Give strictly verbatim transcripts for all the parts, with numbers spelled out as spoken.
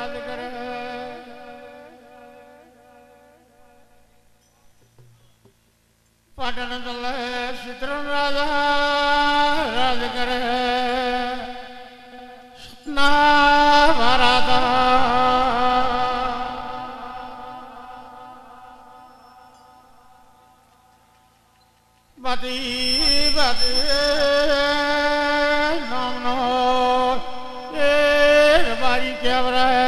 राज करे पाटन चले चित्रण राजा राज करे सपना भराता बाती बाती नाम नो ये बारी क्या बरा है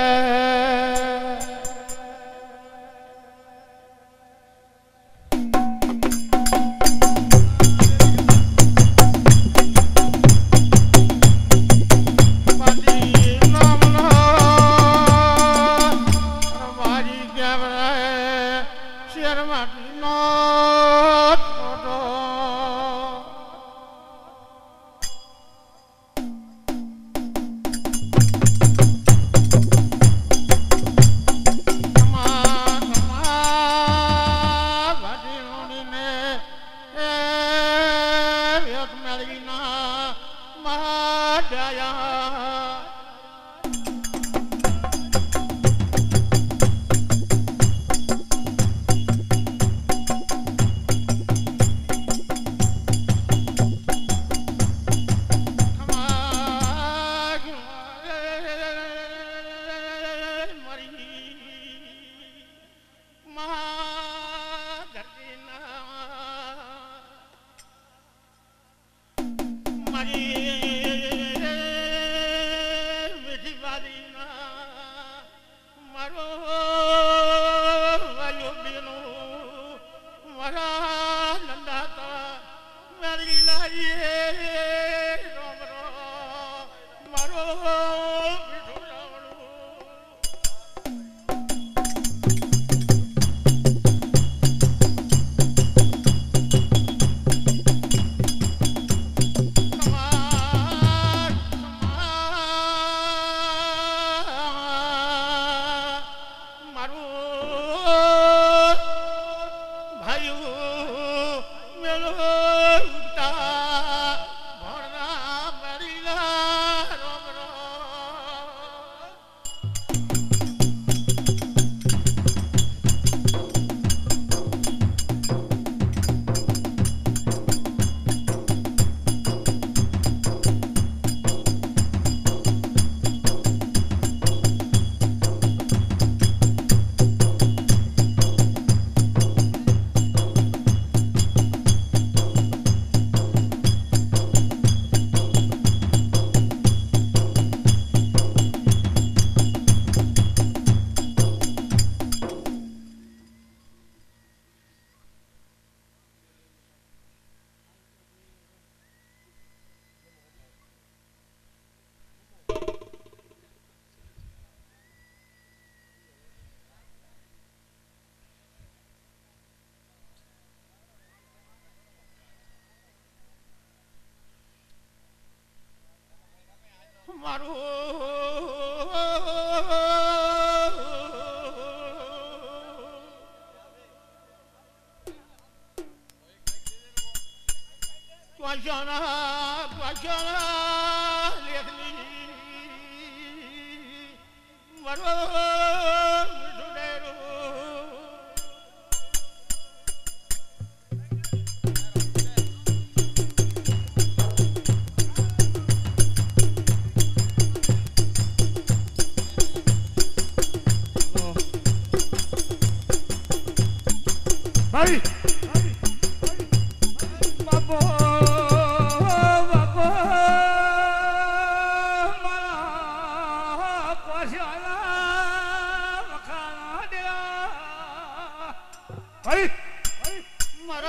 मारो त्वाशाना त्वाशाना लेखनी मारो भाई बाबो बाबो मारा पाशाला मखाना दिया भाई मारा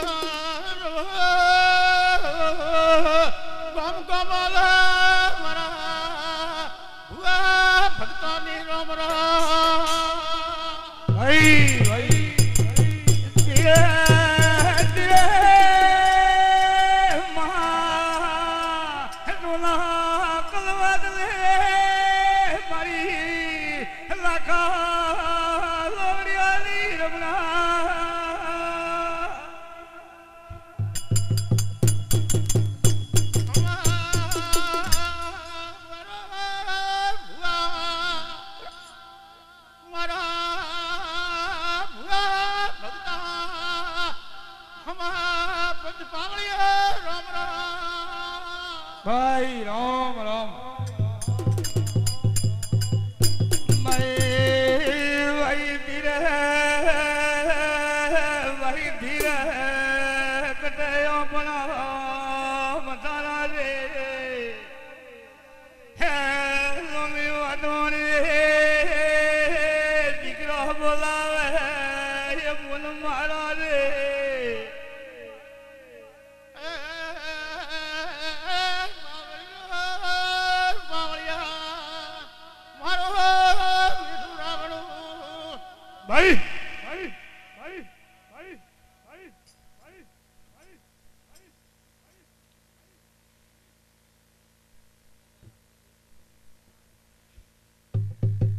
गम गमाला मारा हुआ भक्ता ने राम भाई भाई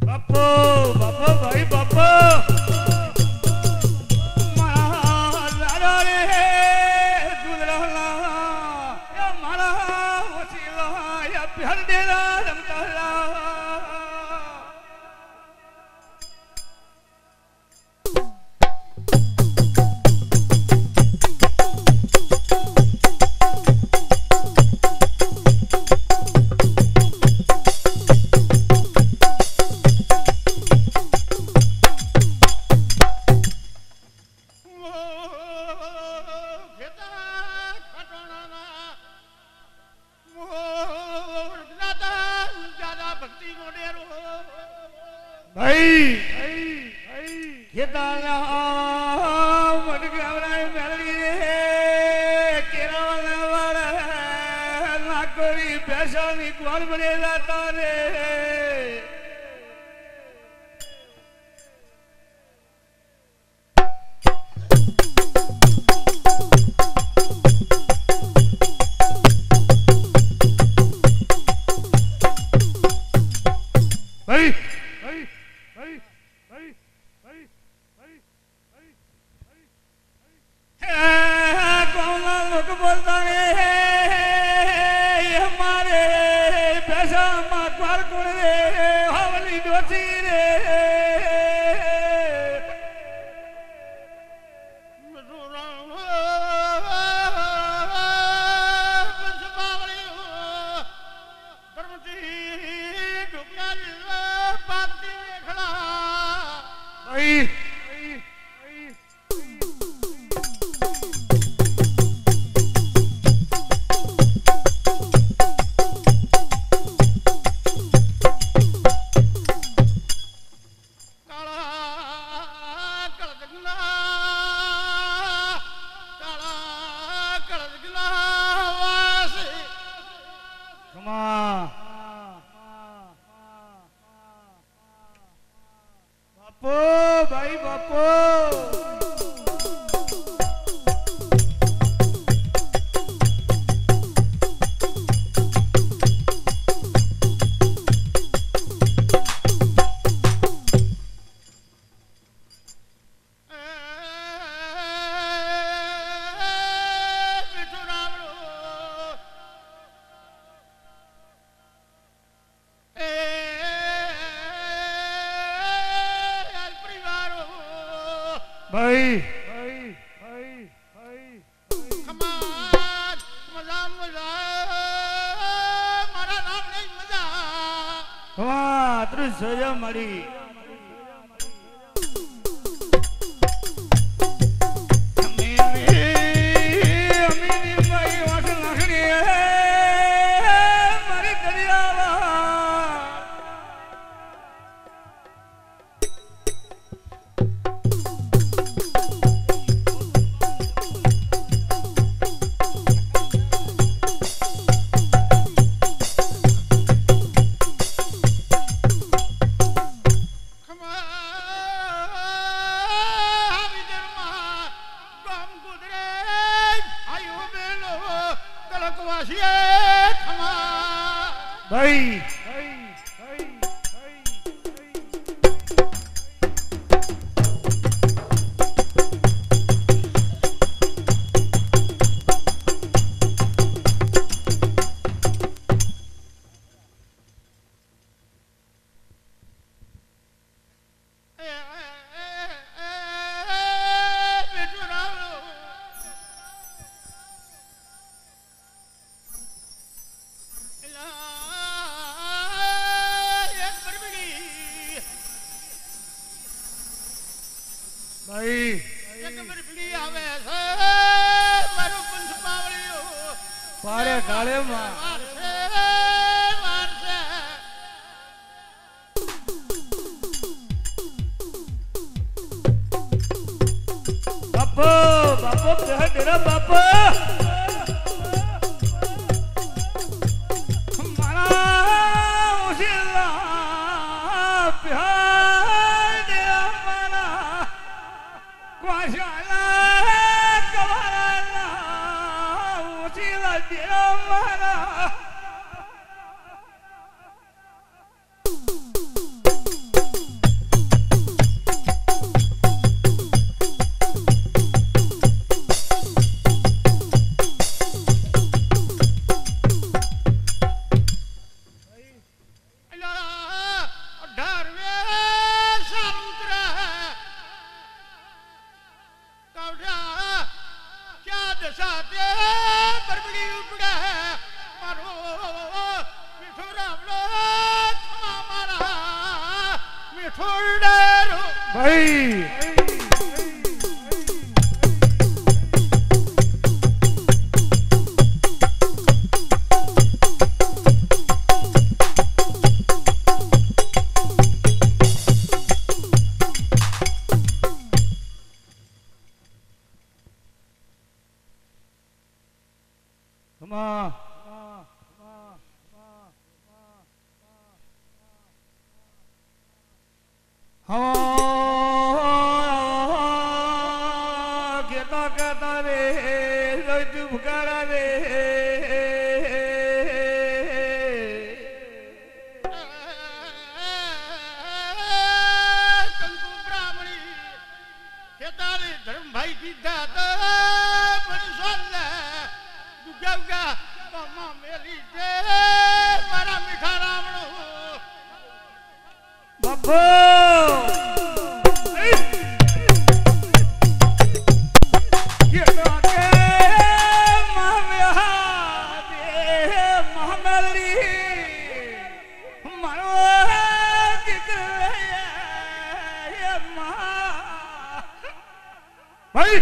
बापो बापो भाई बापो मारा लाडो रे दुधला या मारा वसीला या प्यार देला रमतला भाई ये दाना मन गवरा मेरी रे केरा वाला वाला ना कोई पैसा नहीं कौन बने जाता रे भाई कौन लोग बोलता रे हमारे पैसा मार कुड़ रे हवली दोषी रे भाई बापो भाई बापो भाई भाई भाई भाई खमार मजा मजा मारा नाम नहीं मजा हाँ त्रिशय मरी भाई भाई भाई भाई एक बरफड़ी आवे से मारो पंच पावलियो पारे काले मां मार से मार से बापो बापो तेरा बापो छोड़ो भाई Come कहता कहता रे रोई तू भुकारा रे कंकु ब्राह्मणी कहता रे धर्म भाई की दादा बड़ी सोल दुगा उगा मामा मेरी दे मारा मीठा रामणो बाबू भाई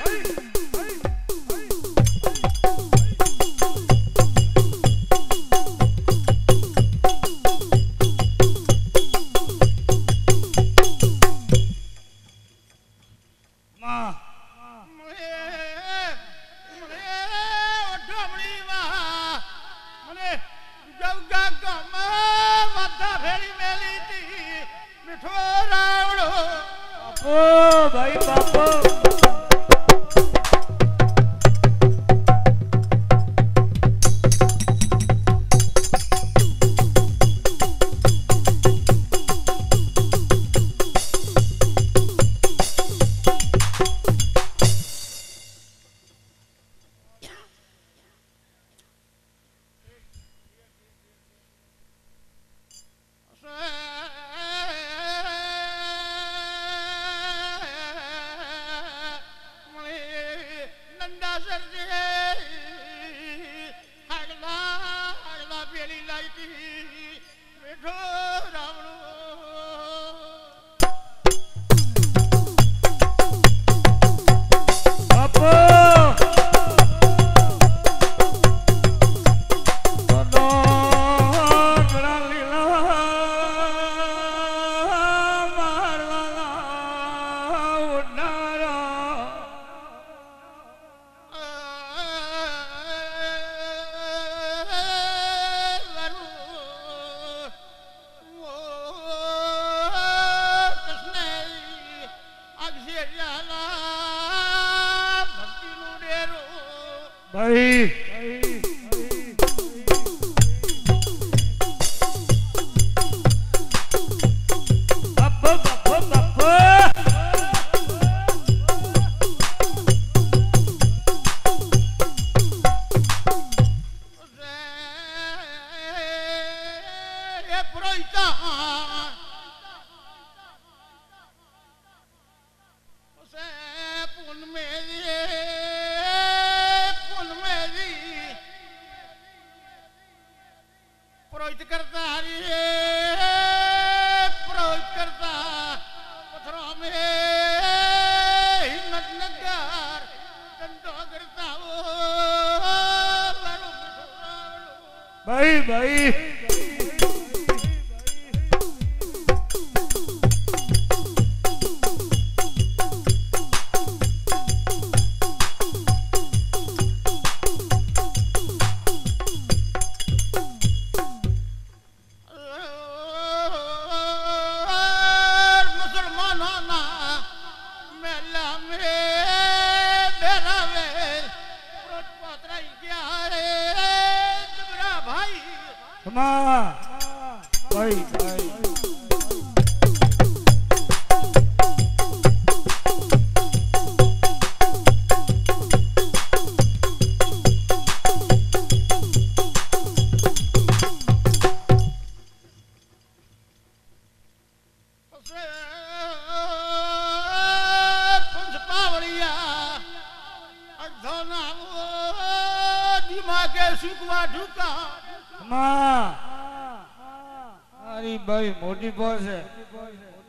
भाई बापू भाई बापू बापू बापू ये पुरोहिता उसे पुन मेरी पुन मेरी पुरोहित करता हरी पुरोहित करता पत्थरों में हिम्मत नगर कंटो करता वो भाई भाई भाई भाई भाई मोटी बॉस है।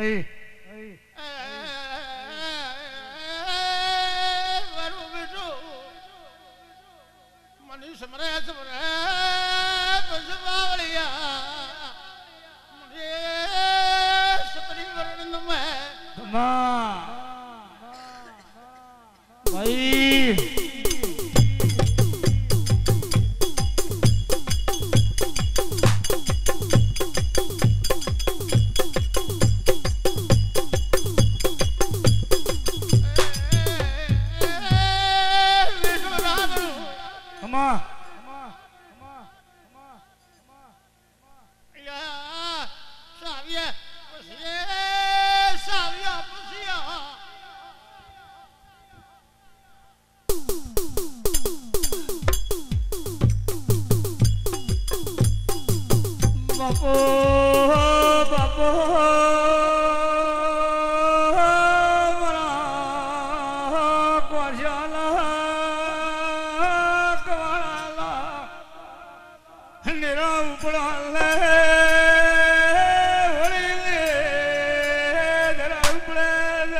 ભાઈ મારું બેટું મને સમરે સમરે બસવાવળિયા મને સપરી વરણ નમે માં ભાઈ બાપો બાપો મારા કોશિયાલા કવાળા નિરા ઉપડાલે વળીને જરા ઉપડે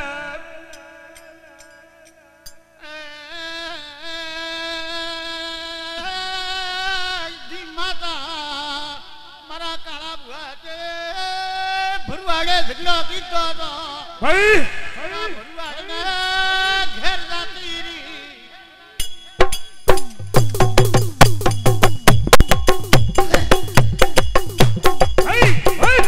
झगड़ा कीता था भाई भरवाड़ ने घेर जाती री भाई भाई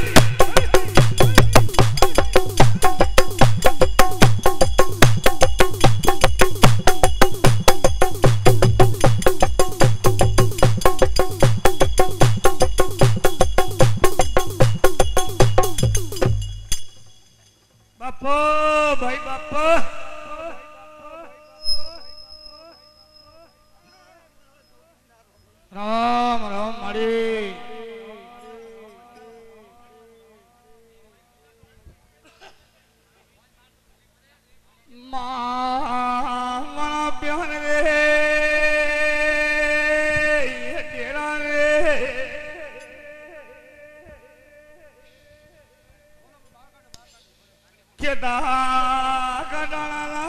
बापो भाई बापो राम राम मारी मां प्यान रे तेरा रे केदा गडाला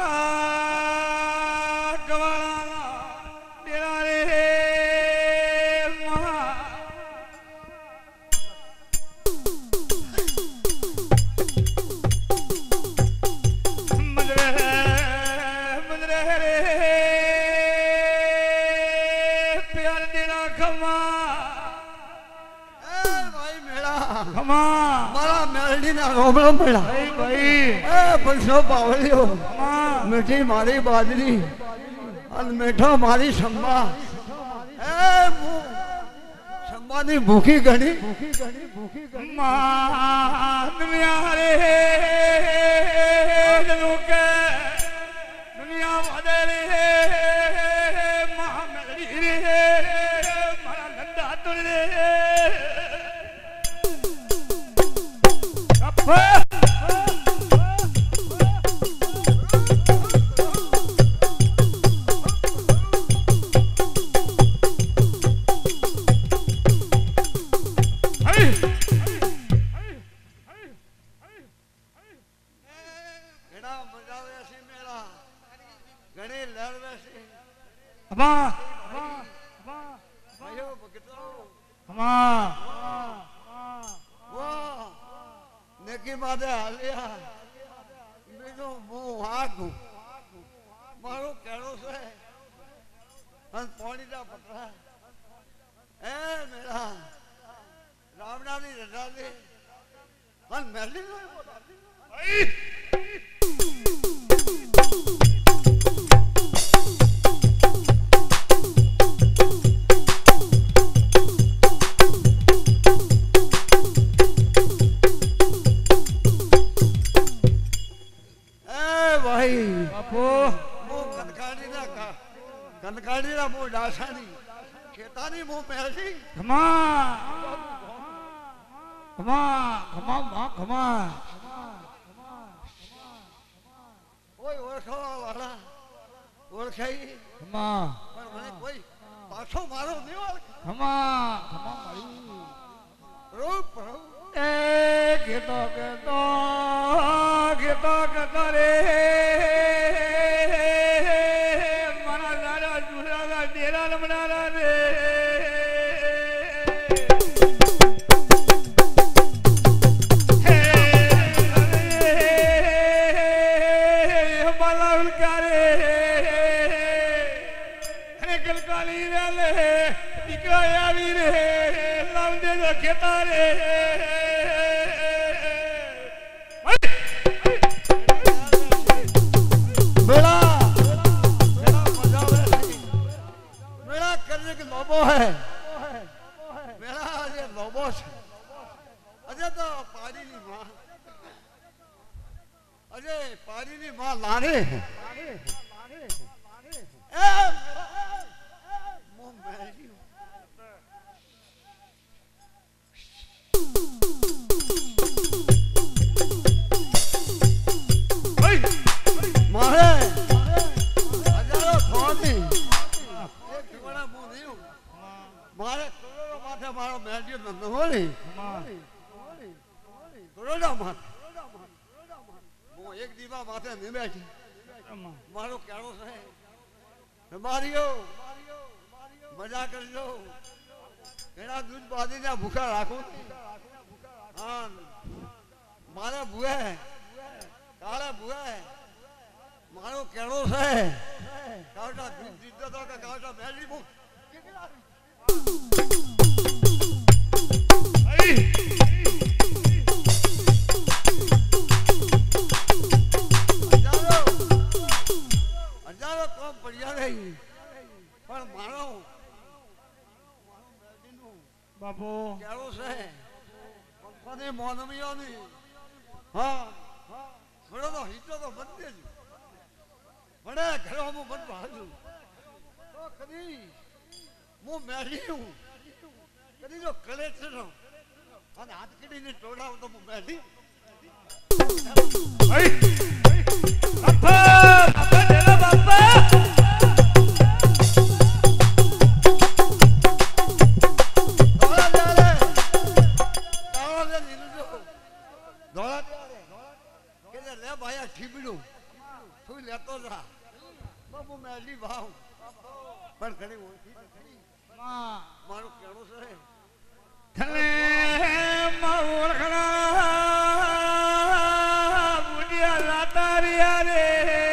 गवाला तेरा रे मां मंदरे मंदरे रे प्यार देना खमा ए भाई मेरा खमा मारा मेलडी ना रोबड़ा मेरा भाई भाई ए बसो पावलियो खमा मीठी मारी बाजरी और मीठा मारी संबा ए मु संबा नी भूखी घड़ी भूखी घड़ी भूखी घड़ी मां दुनिया रे के दुनिया वादे रे मां मेरी रे मारा नंदा तुर रे अप्पा घड़ा मजावे से मेरा घणे लड़वे से अबा अबा अबा भाइयो भगतो अबा वाह नेकी मादे हालिया मेरो मुंह हाकू मारो केड़ो से हन पानी दा पटरा ए मेरा रामना दी रजा दे हन मेली नो भाई भाई बापू मो कनकाड़ी ना का कनकाड़ी ना मो डासानी खेतानी मो पैसी खमा खमा खमा मां खमा ओए ओळखवा वाला ओळखाई खमा पर મને કોઈ પાછો મારો નહીં ઓળખે खमा खमा मारी રૂપ ए केतो केतो રે મારા દાદા જુડાના ડેરા રમનારા રે ખેતા રે बेड़ा बेड़ा मजा आवे बेड़ा करने के लोबो है बेड़ा ये लोबो है अजय तो पारी नी मां अजय पारी नी मां लाने ए मो मैली मारे हजारों थोड़ी एक ठिकाना मुंह नहीं हूँ मारे करोड़ों माथे मारो मैजियो नंद होली करोड़ों माथे वो एक दीवा माथे नहीं बैठी मारो क्यारो से मारियो मजा कर लो केना दूध बादी ना भूखा राखो हाँ मारे बुए काले बुए मारो केड़ो से काटा दूध जीता तो का काटा मैली मु आई हजारो हजारो कम बढ़िया नहीं पर मारो बापू केड़ो से कोने मोनमियो नहीं हाँ थोड़ा तो हिटो तो बनते जी बड़े घरों में बन बाजू तो कभी मु मैली हूँ कभी जो कलेक्टर हूँ और हाथ कड़ी ने टोड़ा हो तो मु मैली आई बापा बापा जरा बापा दौड़ा जा रे दौड़ा जा नीलू जो दौड़ा जा रे के ले भाया ठीबड़ू तू लेतो जा बाबू मैली भाव पर खड़ी ओळखी खड़ी मां मारो केड़ो से थले मां ओळखना बुढ़िया लातारिया रे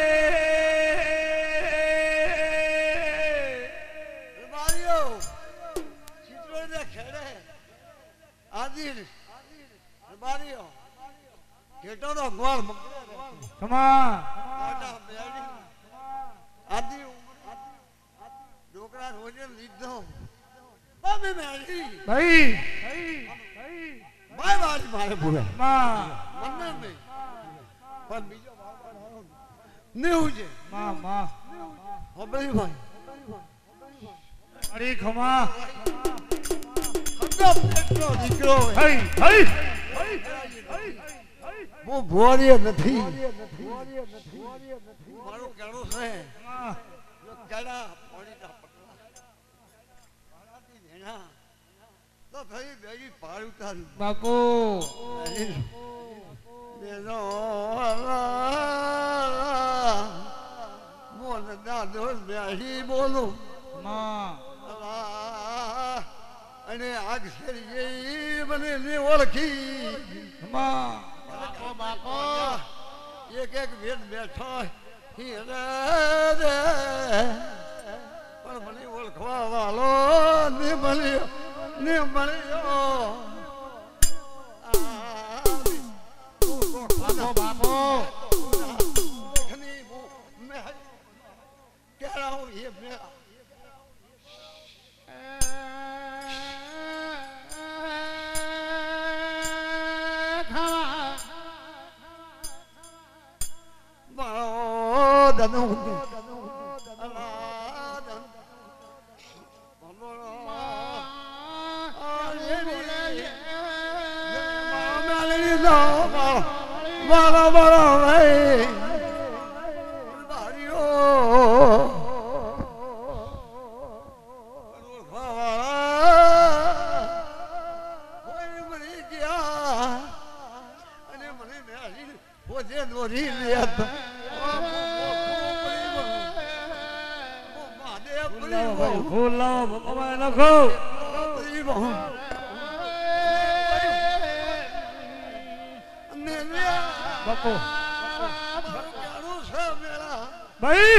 मारियो चित्रों ने खेड़े आदिर मारियो केटो तो गोल कमा काटा मैली आदि डोकरा रोजे लीधो बाबे मैली भाई भाई भाई माय वाली मारे बुरे मां मन्ने में पर बीजो नहीं हुजे मां मां हो भाई भाई अरे खमा हमको पेट्रो निकलो हाय हाय वो भुआरी नहीं मारो केड़ो से जो केड़ा पानी का पकड़ा आराती देना तो भाई बेगी पार उतारी बापू देनो मोन ना दोस्त बेही बोलो मां અને આગ સરી મને ને ઓળખી માं બાપો બાપો એક એક વેદ બેઠો હીરે રે પણ મને ઓળખવા વાલો ને મળ્યો ને મળ્યો બાપો બાપો મેં કેળા હું એ મેં દનુ અલાદન મારા મારા ભાઈ માર્યો મરી ગયા અને મને પોતે गोरी लियत ભૂલો બાબા લખો બાપુ ભાઈ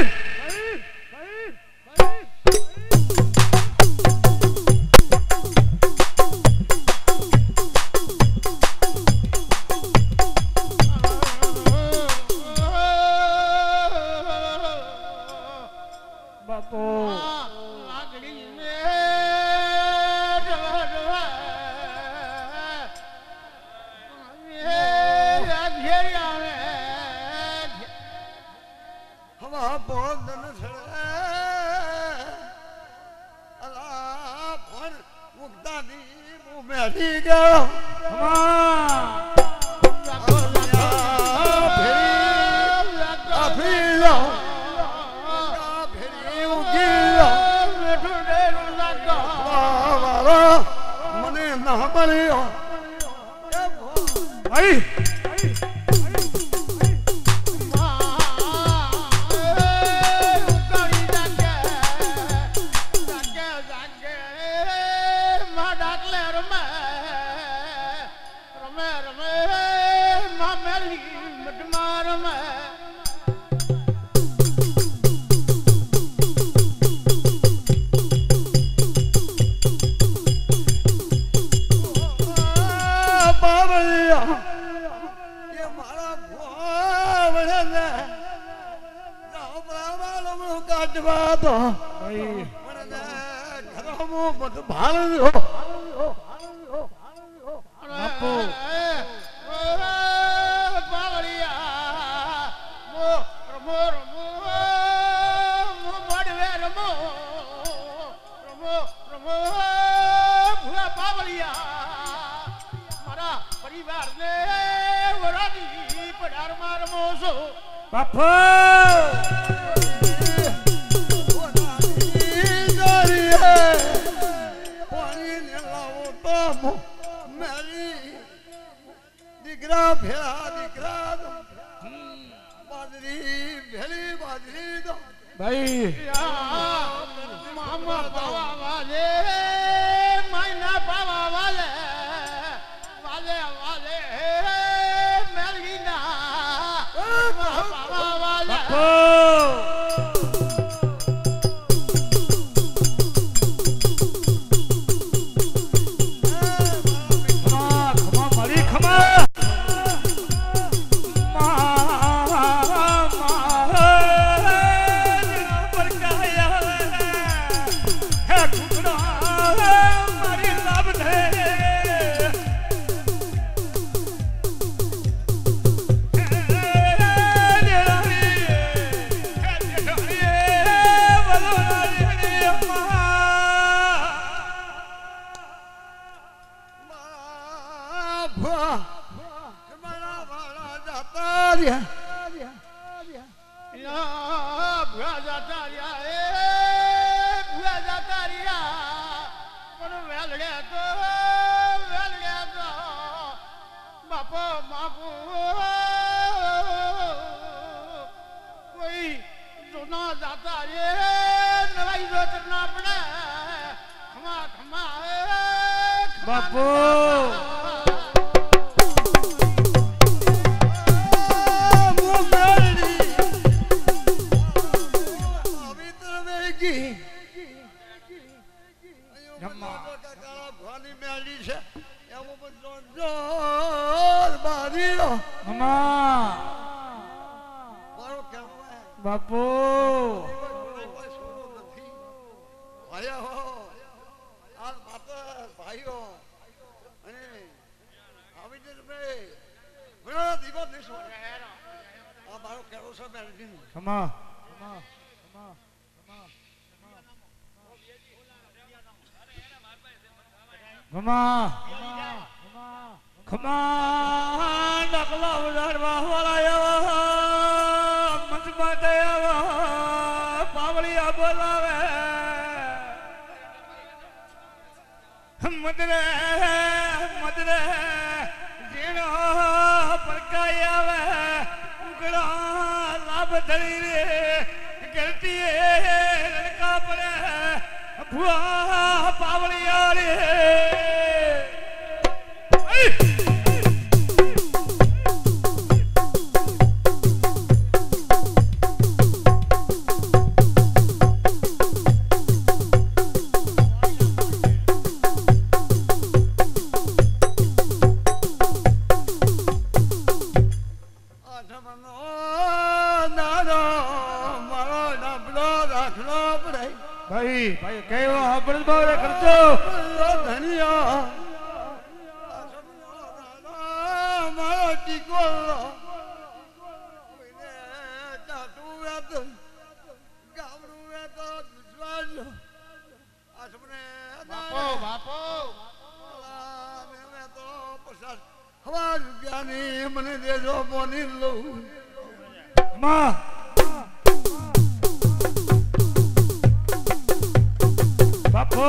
मदरे मदरे जीणो परकाया धनी रे गिरती लड़का पड़े भुआ पावलिया रे भाई भाई कहो हबड़ बारे कर दो धनिया मारो टीको कोઈને ચાટુ વેત ગામડું વેત દુશ્મન આ સમને બાપો બાપો મેં તો પચાસ હવા રૂપિયાની મને દેજો બોની લઉં मां बापू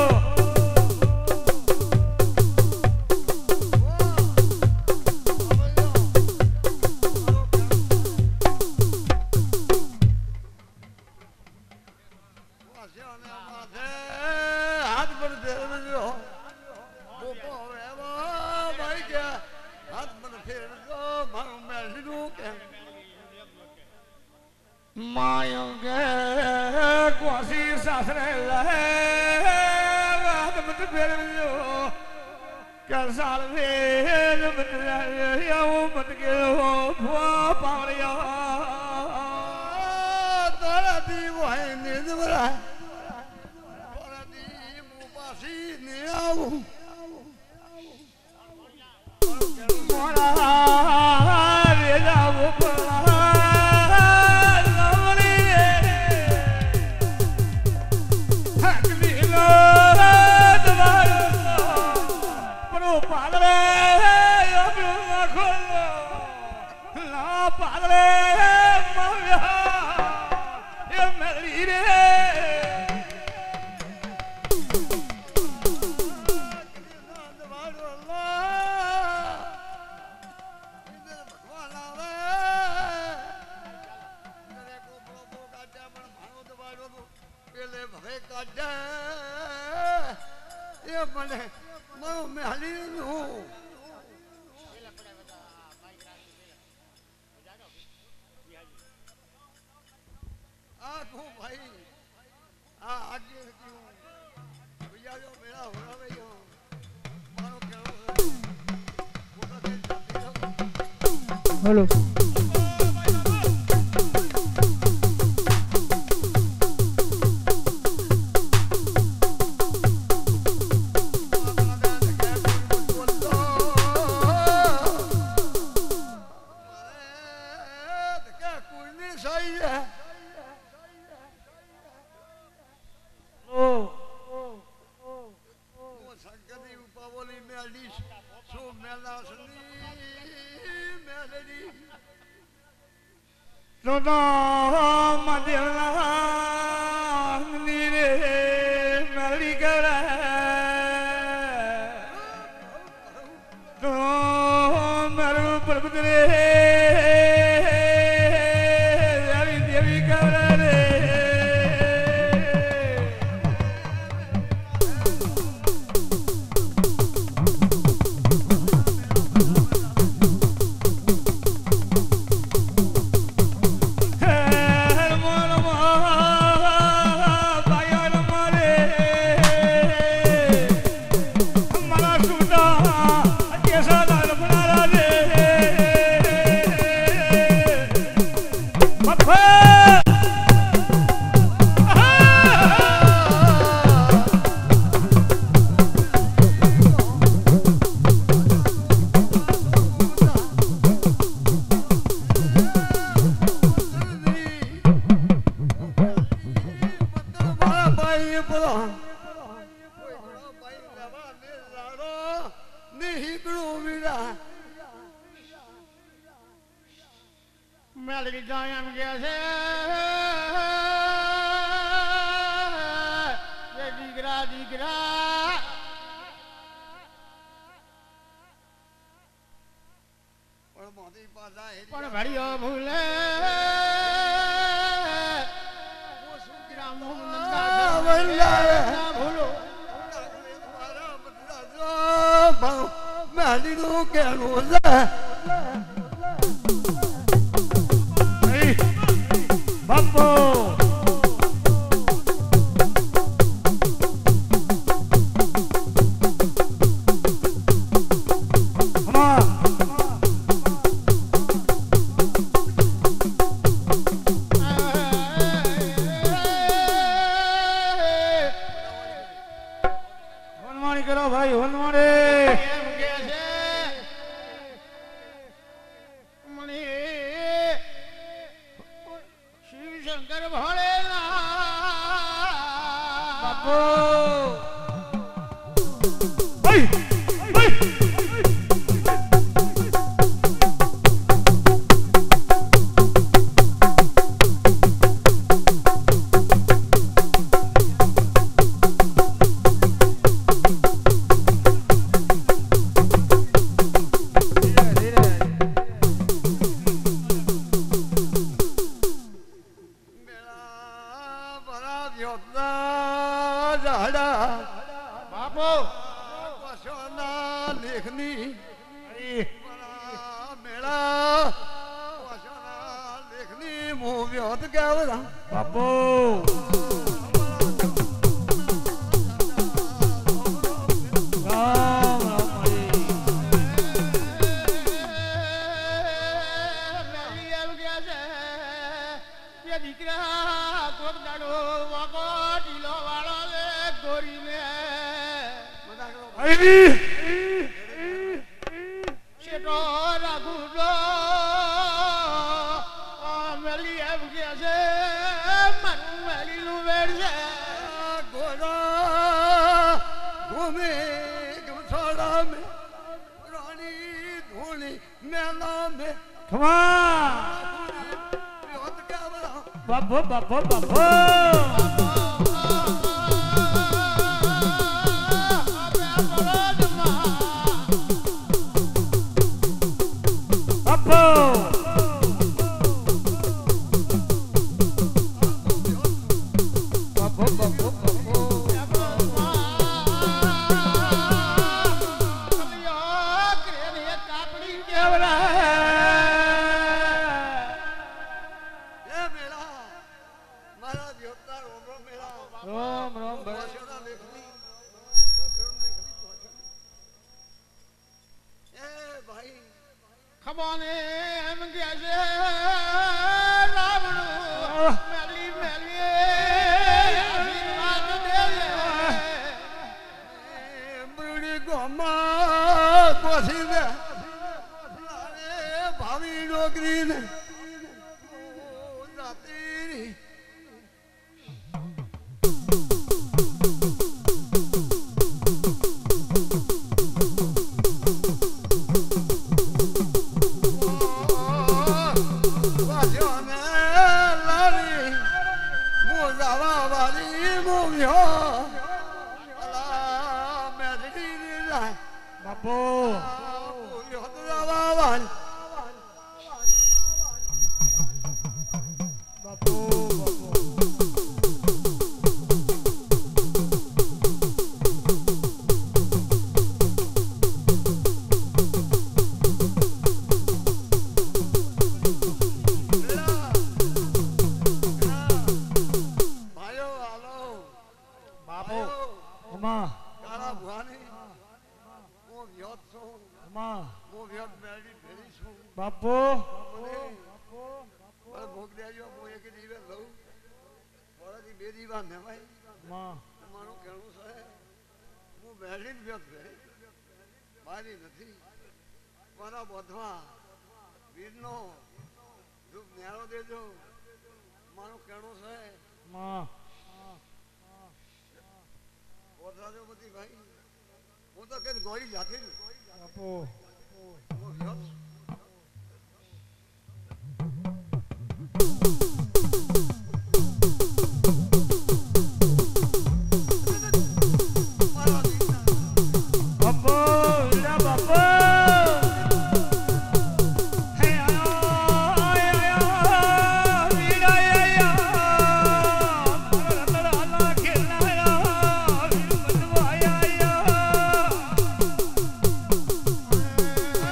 हाथ पर दे दो भाई क्या हाथ पर फेर दो मारो मैं लू के मायोगे कुआसी सासरे लहे हाथ मत फेर लो कर साल वे मत या वो मत के हो भुआ पावलिया तारा दी वो है निजवरा तारा दी मुपासी ने आओ मोरा रे जाओ पला लवली हकली लो दवार परो पागले अपनो खोलो ला पागले माया ये मेरी रे મને મારો મેહાલી નું આ કો ભાઈ આ આજે હતી ભૈયા જો મેળા હોરાવે જો મારો કેવો મોટા થઈ જતી हेलो तो तो मदिला नीरे मेरी कर तो मेरे प्रभुरे देवी देवी कर रे મેલડી જાય એમ કે છે એ દીકરા દીકરા પણ ભળ્યો ભૂલે મારું કેળું છે બાપો કરો ભાઈ હોનવાડે એમ કે છે મને શિવશંકર ભોળેનાથ બાપો ભાઈ ભાઈ બાપો કશોના લેખની મેળા કશોના લેખની મૂવ્યો તો કેવડા બાપો રામ રામ હરી મેલી એમ કે છે કે દીકરા કોક દાડો વાકો ઢીલો વાળો લે ગોરીને હરી શેઠો રાખુડો મેલી એમ કે છે મારું મેલીનું વેડ છે ઘોડા ઘૂમે ગમછોડા મે રાણી ધૂણી મેલા મે ખમા વ્યોત કેવડા બાપો બાપો બાપો બાપો બાપો બાપો બાપો કાપડી કેવડા એ મેળા મારા વ્યોતના રોમરો મેળા રામ રામ ભાઈ કશોના લેખની હું કરું લેખની પહોંચો એ ભાઈ ખબોને એમ કે છે રાવણું મેલી મેલી આશીર્વાદ દેજે બુડી ગોમા કોસી દે લારે ભાવી ડોગરી ને જાતી વાજોને લારી મોજાવા વાલી મોવ્યો અલા મેદડી લાય બાપો મોવ્યો દવા વાલ બાપો બાપો ભાઈઓ હાલો બાપો ખમા કાળા ભુવાની હું વ્યોત છું ખમા હું વ્યોત મેળી ભેરી છું બાપો મને મારે ભોગ દેજો હું એક દીવે લઉં વળાથી બે દીવા નેવાય માં મારું કહેવું છે હું મેળી વ્યોત ભેરી મારી નથી મારા બોધવા વીરનો ધૂપ ન્યારો દેજો મારું કહેવું છે માં બોધરાજો બધી ભાઈ હું તો કઈ ગોળી જાતી જ બાપો હું વ્યોત છું. મારા દીકરા બાપો વીરા બાપો હે આયા આયા વીરા આયા મારા રતડા ખેલાયા વીર બનવા આયા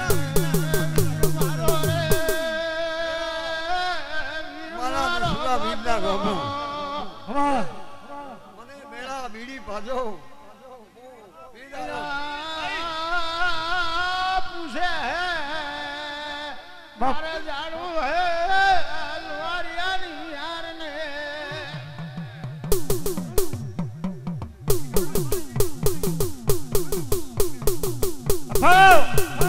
મારે જાણવું હે લુવારિયાની યારને હા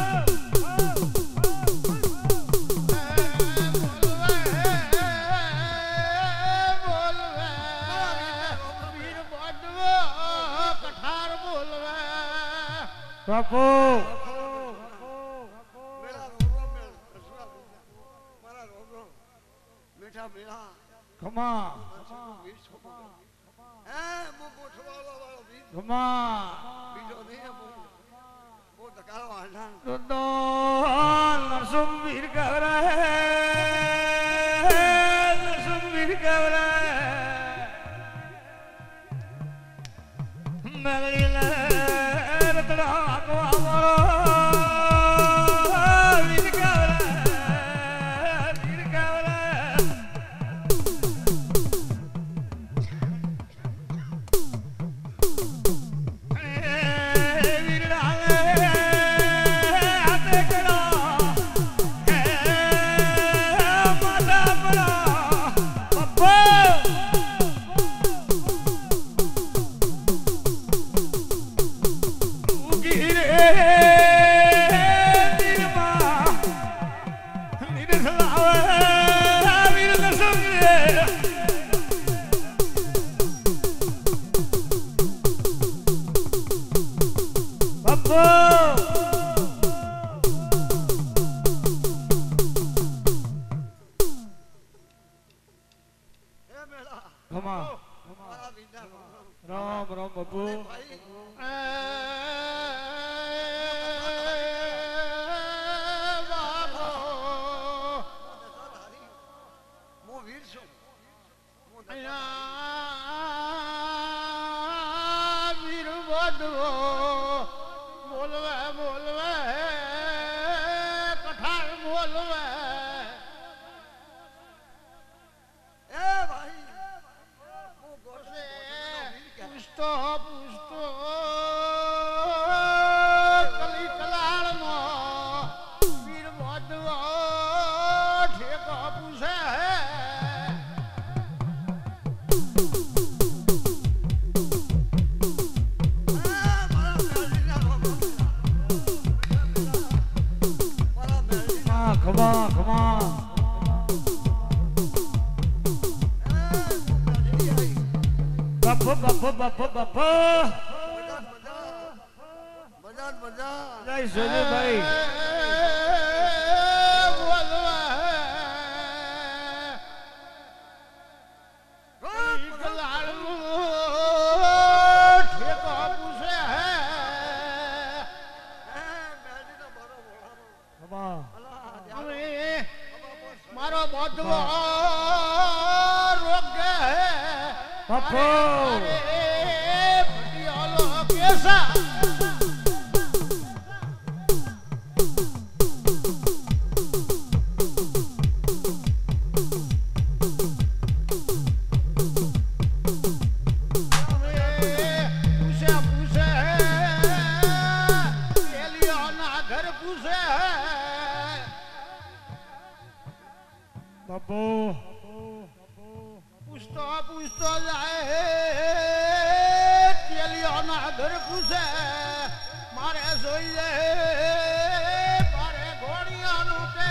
બાપુ મીઠા મીઠા ખમા હે મુ ગોઠવાળો વાળો બીજ ખમા બીજો નહીં બહુ ધકારો હાંડા દોદો નરસુમ વીર ગવરા નરસુમ વીર ગવરા મેળી લે રતડા આકવા મારો વીર ગવરા વીર ગવરા રામ રામ બાપુ વીર બધવો બોલવે બોલવે કઠાર બોલવે એ ભાઈ હું ગોઠવે પૂછતો પૂછતો કલી કલાળનો વીર બધવો ઠેકો પૂછે ખમા ખમા બાપુ બાપુ બાપુ બાપુ મજા મજા જય સોજુભાઈ મારો બોધવો રોગ બાપુ પટિયાલો કેસા પૂછે પૂછે એલિયોના ઘર પૂછે બાપુ પૂછતો પૂછતો જાય તેલિયોના ઘર પૂછે મારે જોઈએ મારે ઘોડિયાનું કે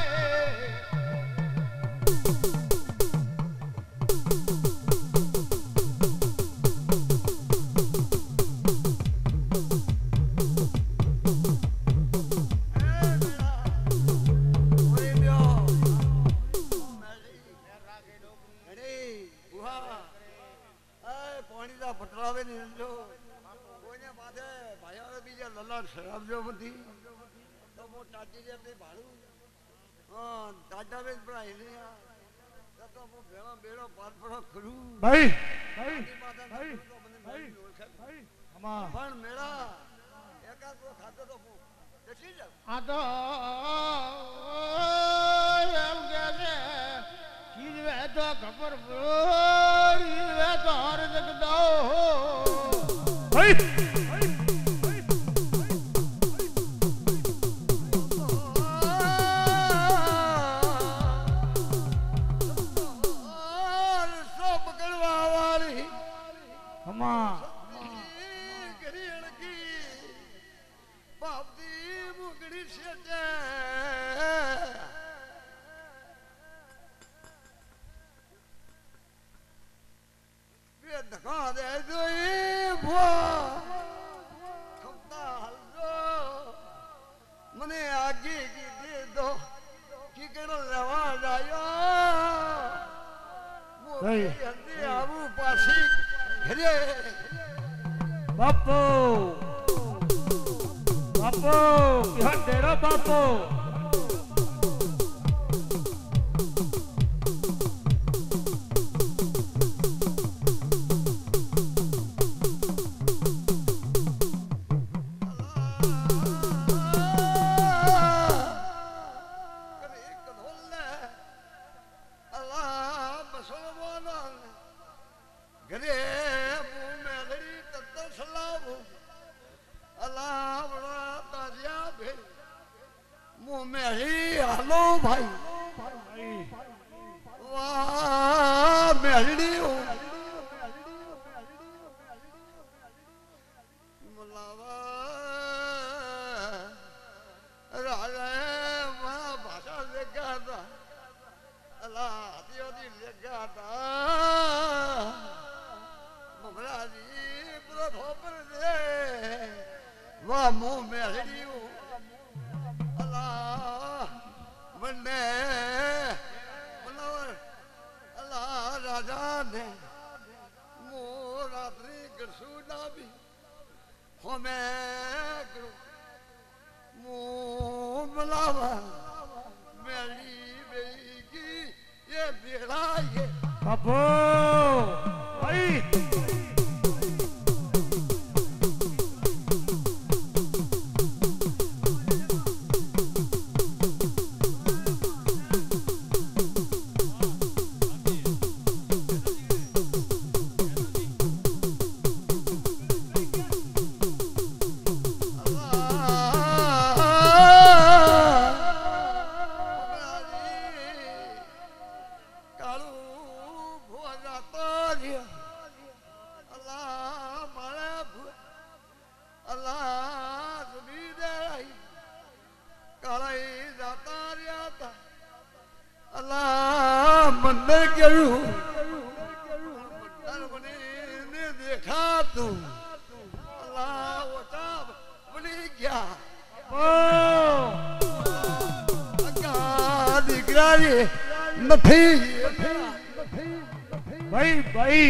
પટરાવે ને જો કોઈને માથે ભાઈઓ બીજા લલાટ શરાબજો બધી તો હું ચાચી જેમ ભાડું હા દાદા બેન પણ એને તો હું ભેળો બેડો પાર પડો કરું ભાઈ ભાઈ ભાઈ ભાઈ અમા પણ મેળા એકાદ ખાતો તો હું દેખી જાવ આ તો એમ કે છે કીધવે તો ખબર પડે તો હર જગદો ભાઈ सेटे वे धका दे दोई भो खमता हल्लो मने आगे की दे दो की करो रवा जायो वो हंदी आबू पासी घरे बापू बापू यहाँ डेरा बापू भाई भाई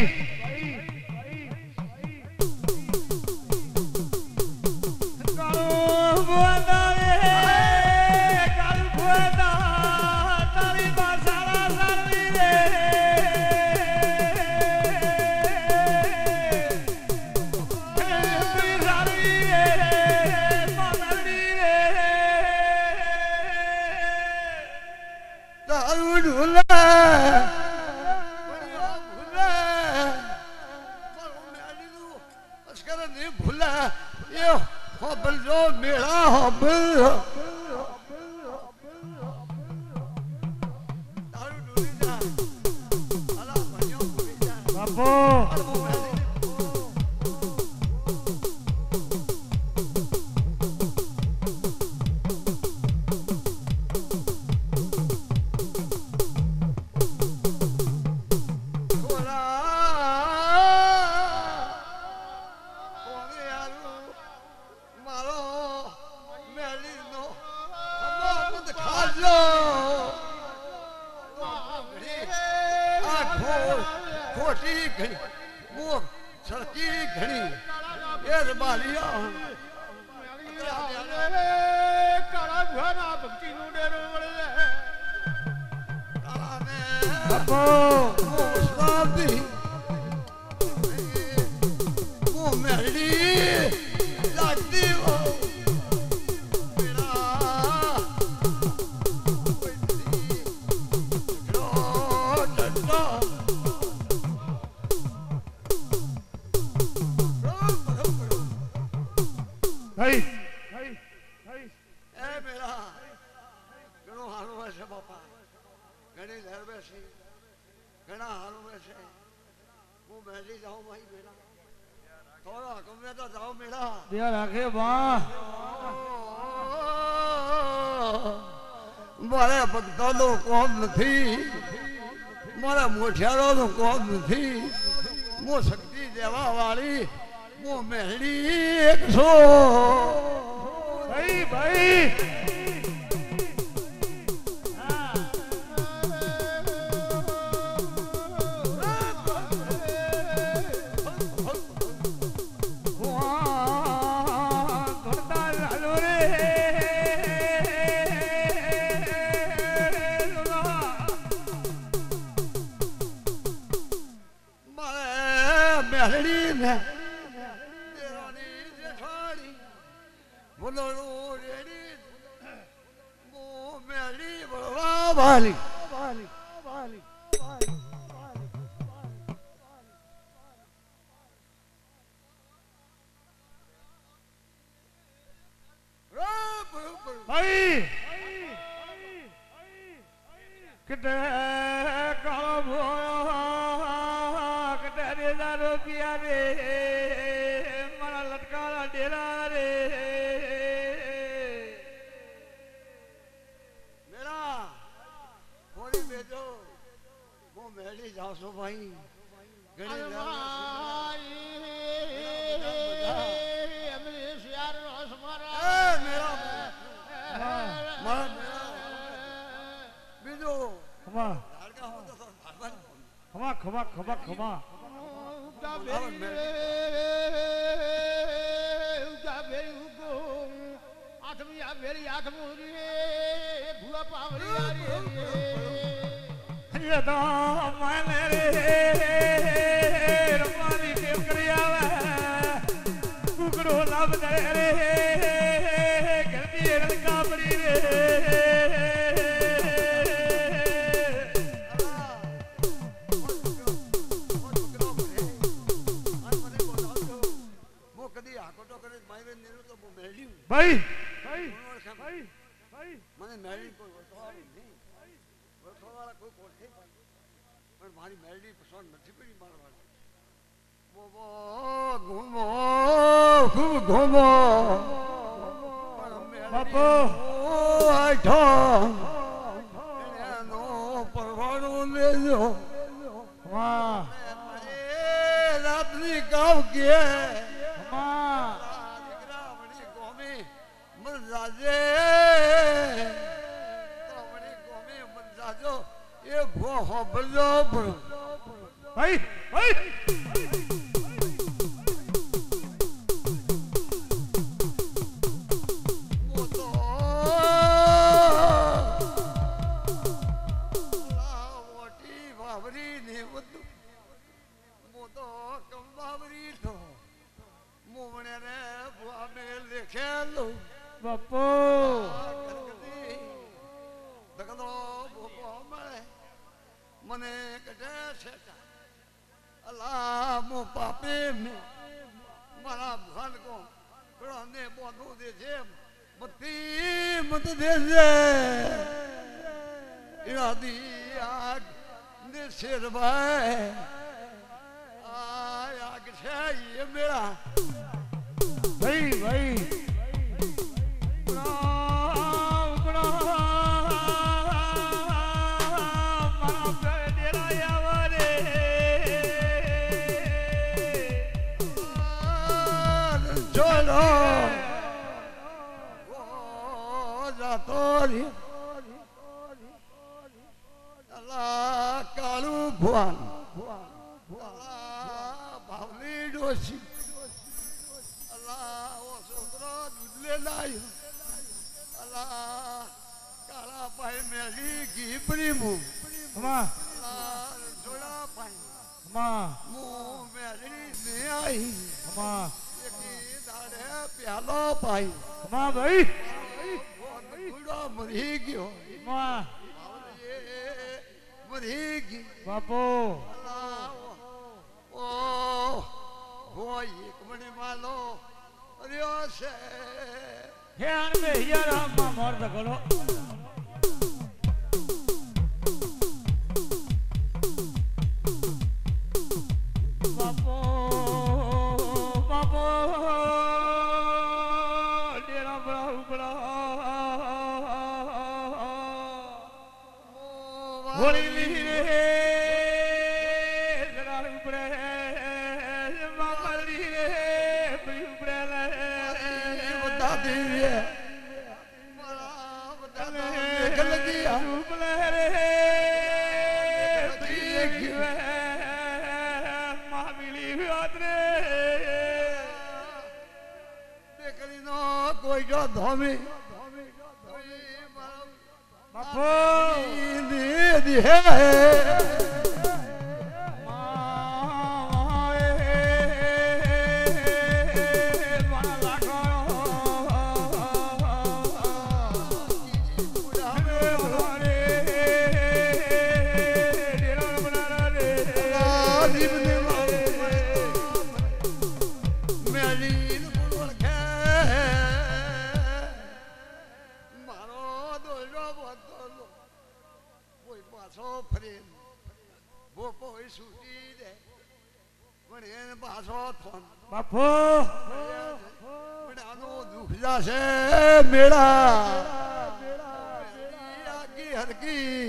दिया रखे वाह મારે ભક્તોનો કોમ નથી મારા મોઠિયારોનો કોમ નથી હું શક્તિ દેવા વાળી હું મેહડી એકસો ભાઈ ભાઈ વાલી ભાઈ कितने कालो कितने रेजा रुपया रे मारा लटकारा डेरा रे मेरा थोड़ी बेटो वो मेहड़ी जाओ सो भाई गणी खमा खमा खमा खमा खमा मैंने रे रमानी देव करिया कुकड़ो लब दे रे गलती लड़का बड़ी रे भाई भाई भाई भाई મને મેળી કોઈ વળતવાળી નહીં વળતવાળા કોઈ કોઠે પણ મારી મેળી પસંદ નથી પડી મારવાળી બોબો ઘૂમો ખૂબ ઘૂમો બાપો આઠો એનો પરવાળો લેજો વાહ રાત્રિ ગાવ કે વાહ રાજે તમને ગમે મન જાજો એ ભો હોબજો ભાઈ ભાઈ મોતો લાવટી વાવરી ને વધુ મોતો કમ વાવરી તો મોવણે રે ભુઆ મે લેખેલો બાપો મને કટે છે અલા મો પાપે મે મારા ભાન કો પ્રાણે બોધો દે છે મતી મત દે છે ઈરાદી આગ ને શેરભાઈ આ આગ છે ये मेरा भाई भाई કાળુ ભુવાન ભાવલી ડોસી અલા ઓ છોકરો દૂધલે લાયો અલા કાળા ભાઈ મેલી ગીપડી મુ ખમા જોડા ભાઈ ખમા મુ મેલી ને આઈ ખમા એકી દાડે પ્યાલો ભાઈ ખમા ભાઈ બુડો મરી ગયો ખમા મરી ગઈ બાપો ઓ હો એક મને માલો અર્યો છે હે આન બે યાર માં મોર દગડો બાપો બાપો ડેરા બડા ઉપડા હોળી લી રે જરા ઉપરે મામલી રે ઉપરે લે બતા દેવી મારા બતા દેખ લગી ઉપલે રે મામલી વ્યાત્રે દેખલી નો કોઈ જો ધોમી બાપો दी है બાપો દુખ જાશે મેળા આગી હરકી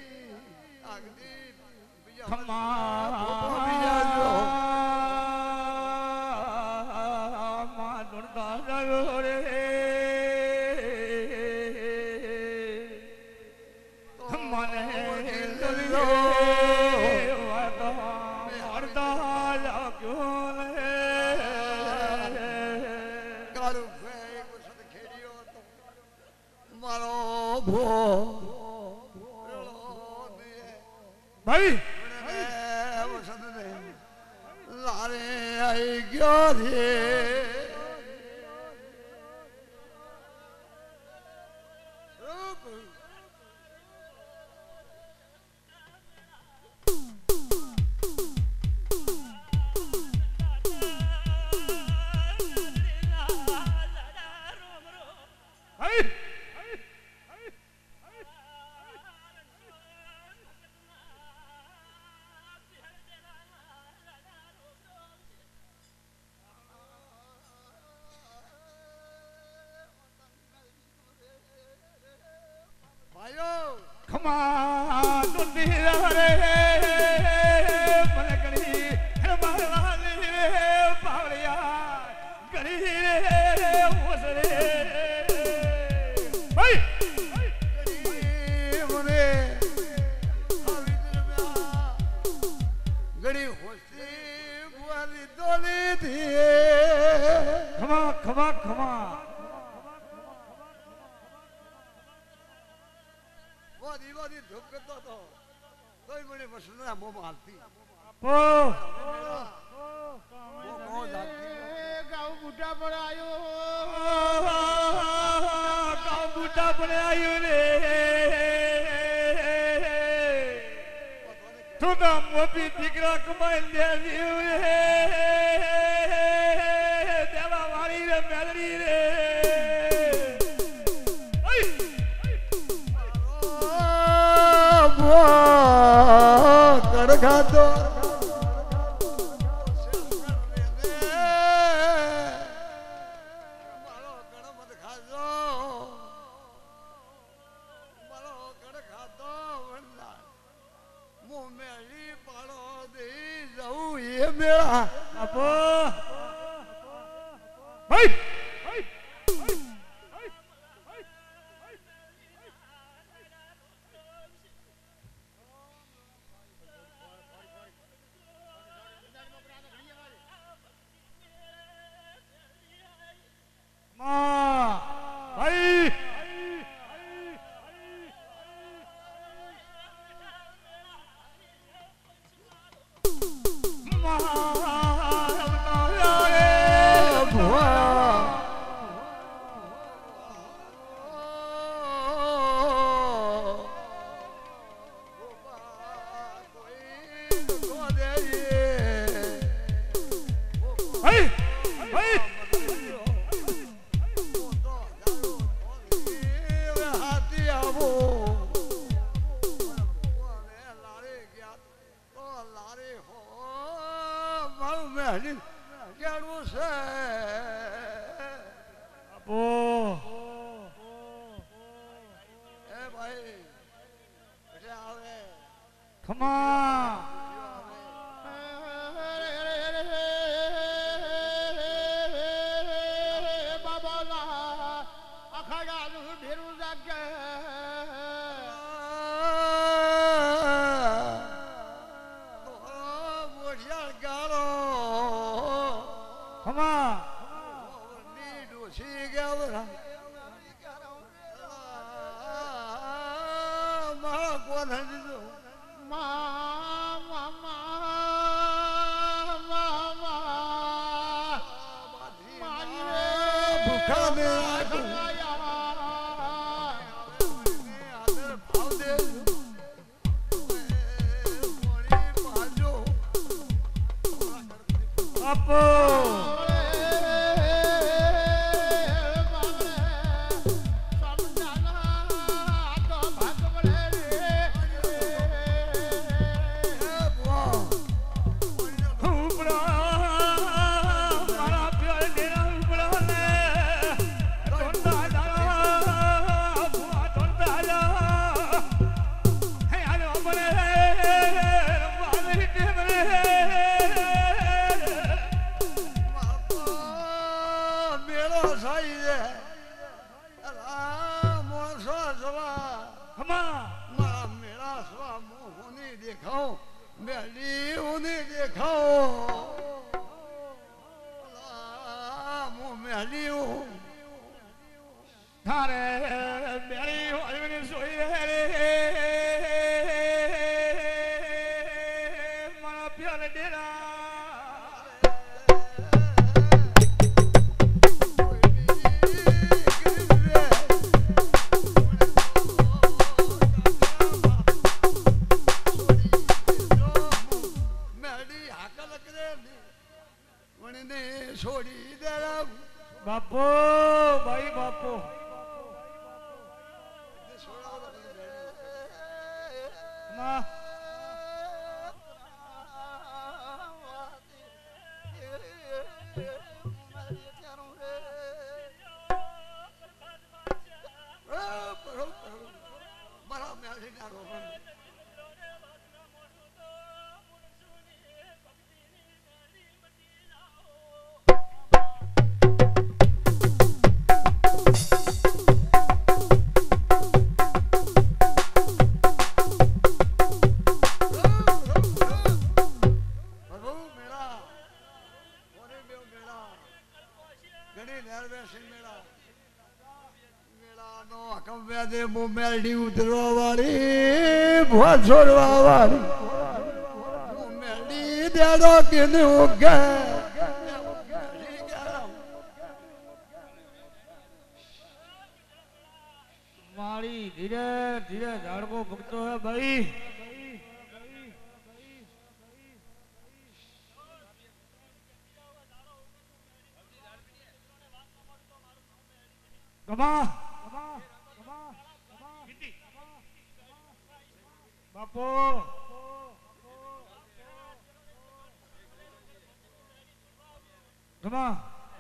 ભાઈ લારે આઈ ગયો રે ખમા દુંધી રે મને ગણી મારવાલી રે પાવળિયા ગણી રે ઓસરે ભાઈ મને ગણી હોસી બોલી દોલી દી ખમા ખમા ખમા વાદી વાદી ધૂપ કરતો હતો તોય મને વસુંધરા મોમાં હાલતી ઓ ગાઉ બુઢા પર આયો ગાઉ બુઢા પર આયો રે તું તો મોટી દીકરા કમાઈ દેવી રે દેવા વાળી રે મેલડી રે કડઘાતો મારો ગણપત ખાજો મારો કડઘાતો વંદા મો મેળી પાડો દે જવું એ મેળા આપો ભાઈ ભાઈ ખમા બાબાના અખાડાનું ઢેરું જાગે મોઢિયાળ ગાળો ખમા ડોસી ગયા મારા કોણ દીધો મામા ભૂખા ને આપો થારે બેરી હોળવીને સોઈ રે મારા પ્યાર ડેરા છોડી દેરા બાપો ભાઈ બાપો માં મારા મેળી ના રોકણ મેળી ઉતરવા વાળી ભોજ છોડવા વાળી મેળી દેડો કે ઉગે મારી ધીરે ધીરે ઝાડવો ભગતો હે ભાઈ કમા બાપો કમા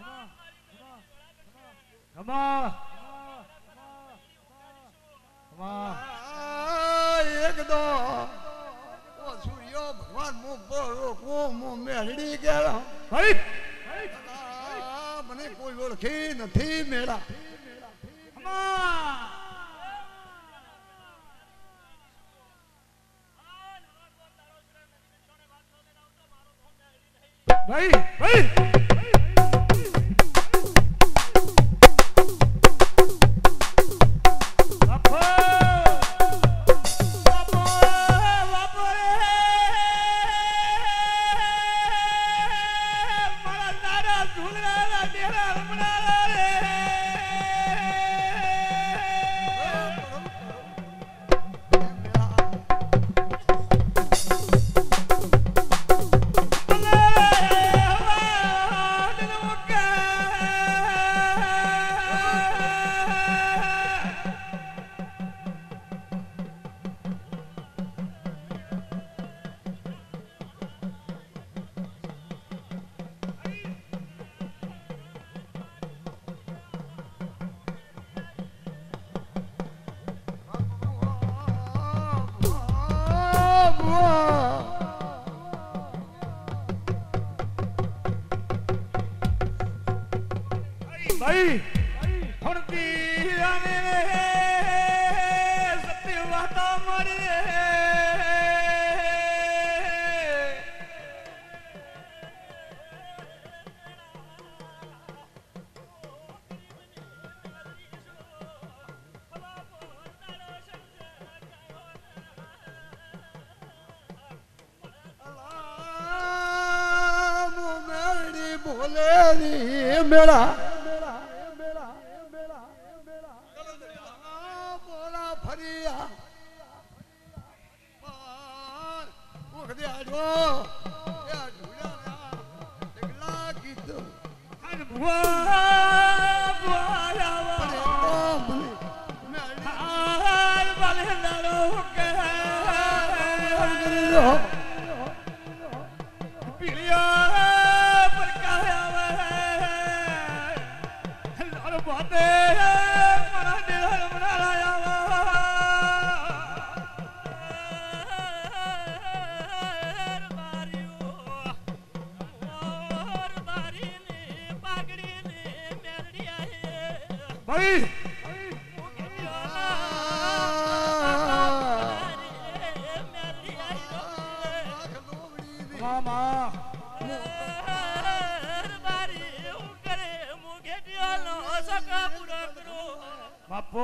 કમા એકદો સૂર્યો ભગવાન મુ બોલો મુ મેળી ગયા ભાઈ મને કોઈ ઓળખી નથી મેળા ભાઈ ભાઈ भाई फुड़ती रानी रे सत्य वाता मारी मेरा बोला फरिया उख दे आजो या झूला निकला की तो बुआ बुआ मैं हाल वाले नरो के पिलिया पर काया वे बाते मना दिल मना लाया मारियो और मारी ने पगड़ी ने मेरी आई भाई मामा बापू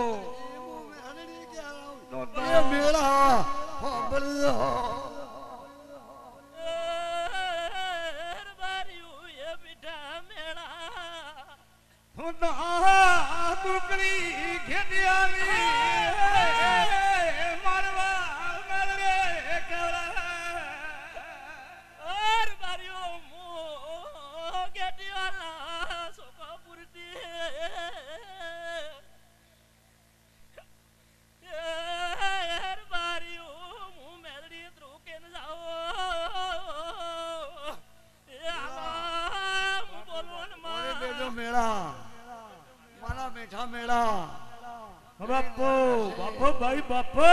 ये मेरा खबर दो खुदा दुकड़ी खेतियाली मारवा मरे करा और बारियो मो गेटियाला सोका पुरती यार बारियो मु मेलडी द्रोके न जाओ याला मु बोलो न मा अरे बेटो मेरा मारा मीठा मेरा बापू बापू भाई बापू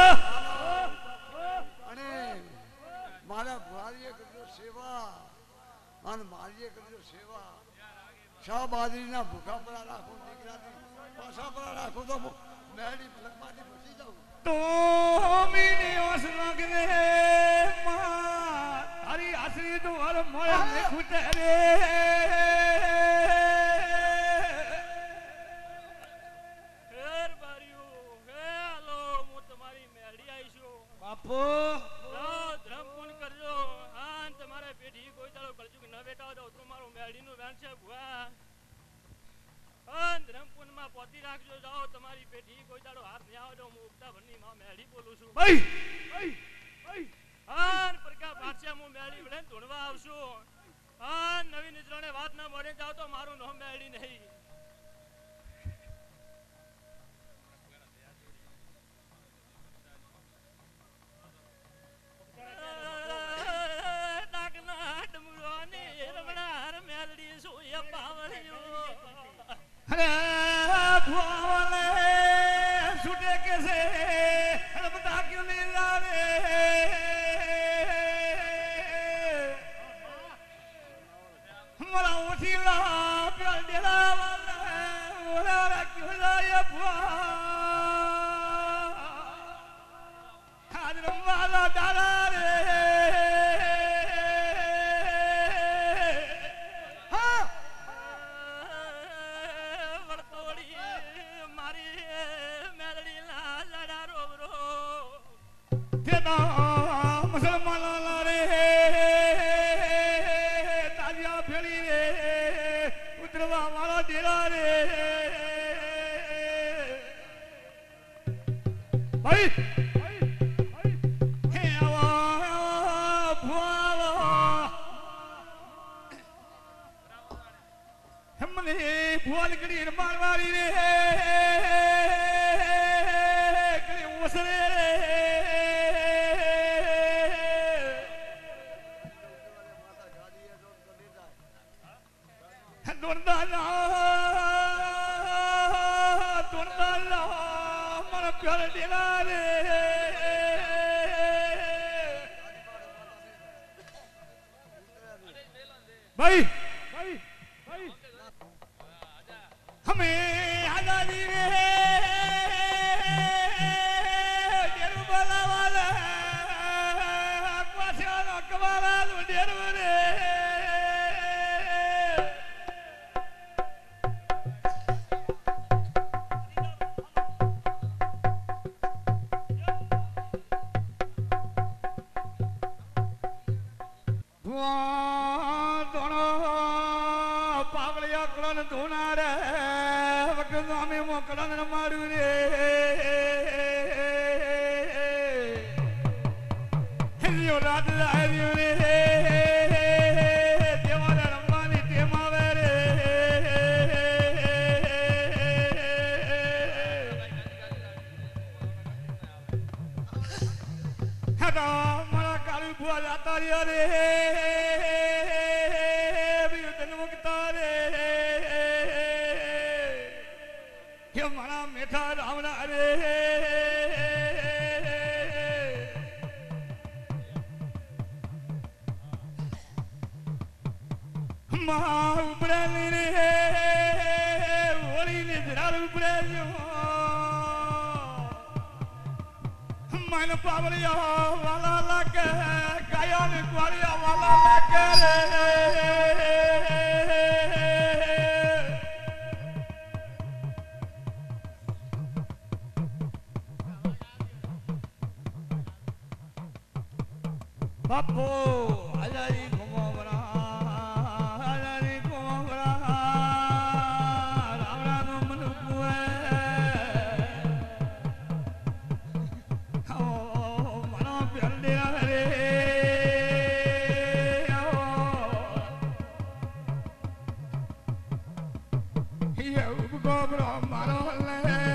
અને મારા ભાઈએ કરજો સેવા અને મારીએ કરજો સેવા શા બાજરીના ભૂખા પડા રાખો દીકરાની પાછા પડા રાખો તો મેળી ફલકમાંથી બચી જાઉં तो मीनी ओस लगने मां हरी असली तो हर मोय में खुटे रे हेर बारियो हेलो मु तुम्हारी मेड़ी आई छो बापू लो धर्म पुण्य करजो आन तुम्हारे पेटी कोई दाड़ो कलजुग न बेटा दो तुम्हारो मेड़ी नु वेण छे बुआ आन धर्म पुण्य में पोती राखजो जाओ तुम्हारी पेटी कोई दाड़ो हाथ न आवदो मु उक्ता भनी मां मेड़ी बोलू छु भाई भाई भाई आन प्रका बादशाह मु मेड़ी वळे धुणवा आवशो आन नवी निजरोने વાત ન મળે જાવ તો મારું નો મેળી નહીં अरे भुआवले छुटे कैसे बता क्यों नहीं ला रे हमारा उठीला प्यार डेरा वाला वाला क्यों लाया भुआ हाजिर वाला डाला रे मुसलमान रे ताजिया फेरी रे उतरवा वाला डेरा रे भाई हे आवा भुआवा हमने भुआल गड़ी मारवाड़ी रे गड़ी उसरे रे Dordala, Dordala, Mara Piara Dilare. Ram રમાડું રે હેલ્યો રાત આવ્યો રે દેવાના રમવાની ટેમ આવે રે મારા કાળી ભુવા જાતા રહ્યા રે મારા મેઠા રાવણા રે મા ઉપડેલી રે હોળી ને ઝાડ ઉપડેલ્યો મને પાવડિયા વાલા લાગે ગાયા ને ગ્વાળિયા વાલા લાગે રે Bapo, alari kumabra, alari kumabra, ramra no manukue. Oh, mano pierde re. Oh, ye kumabra mano le.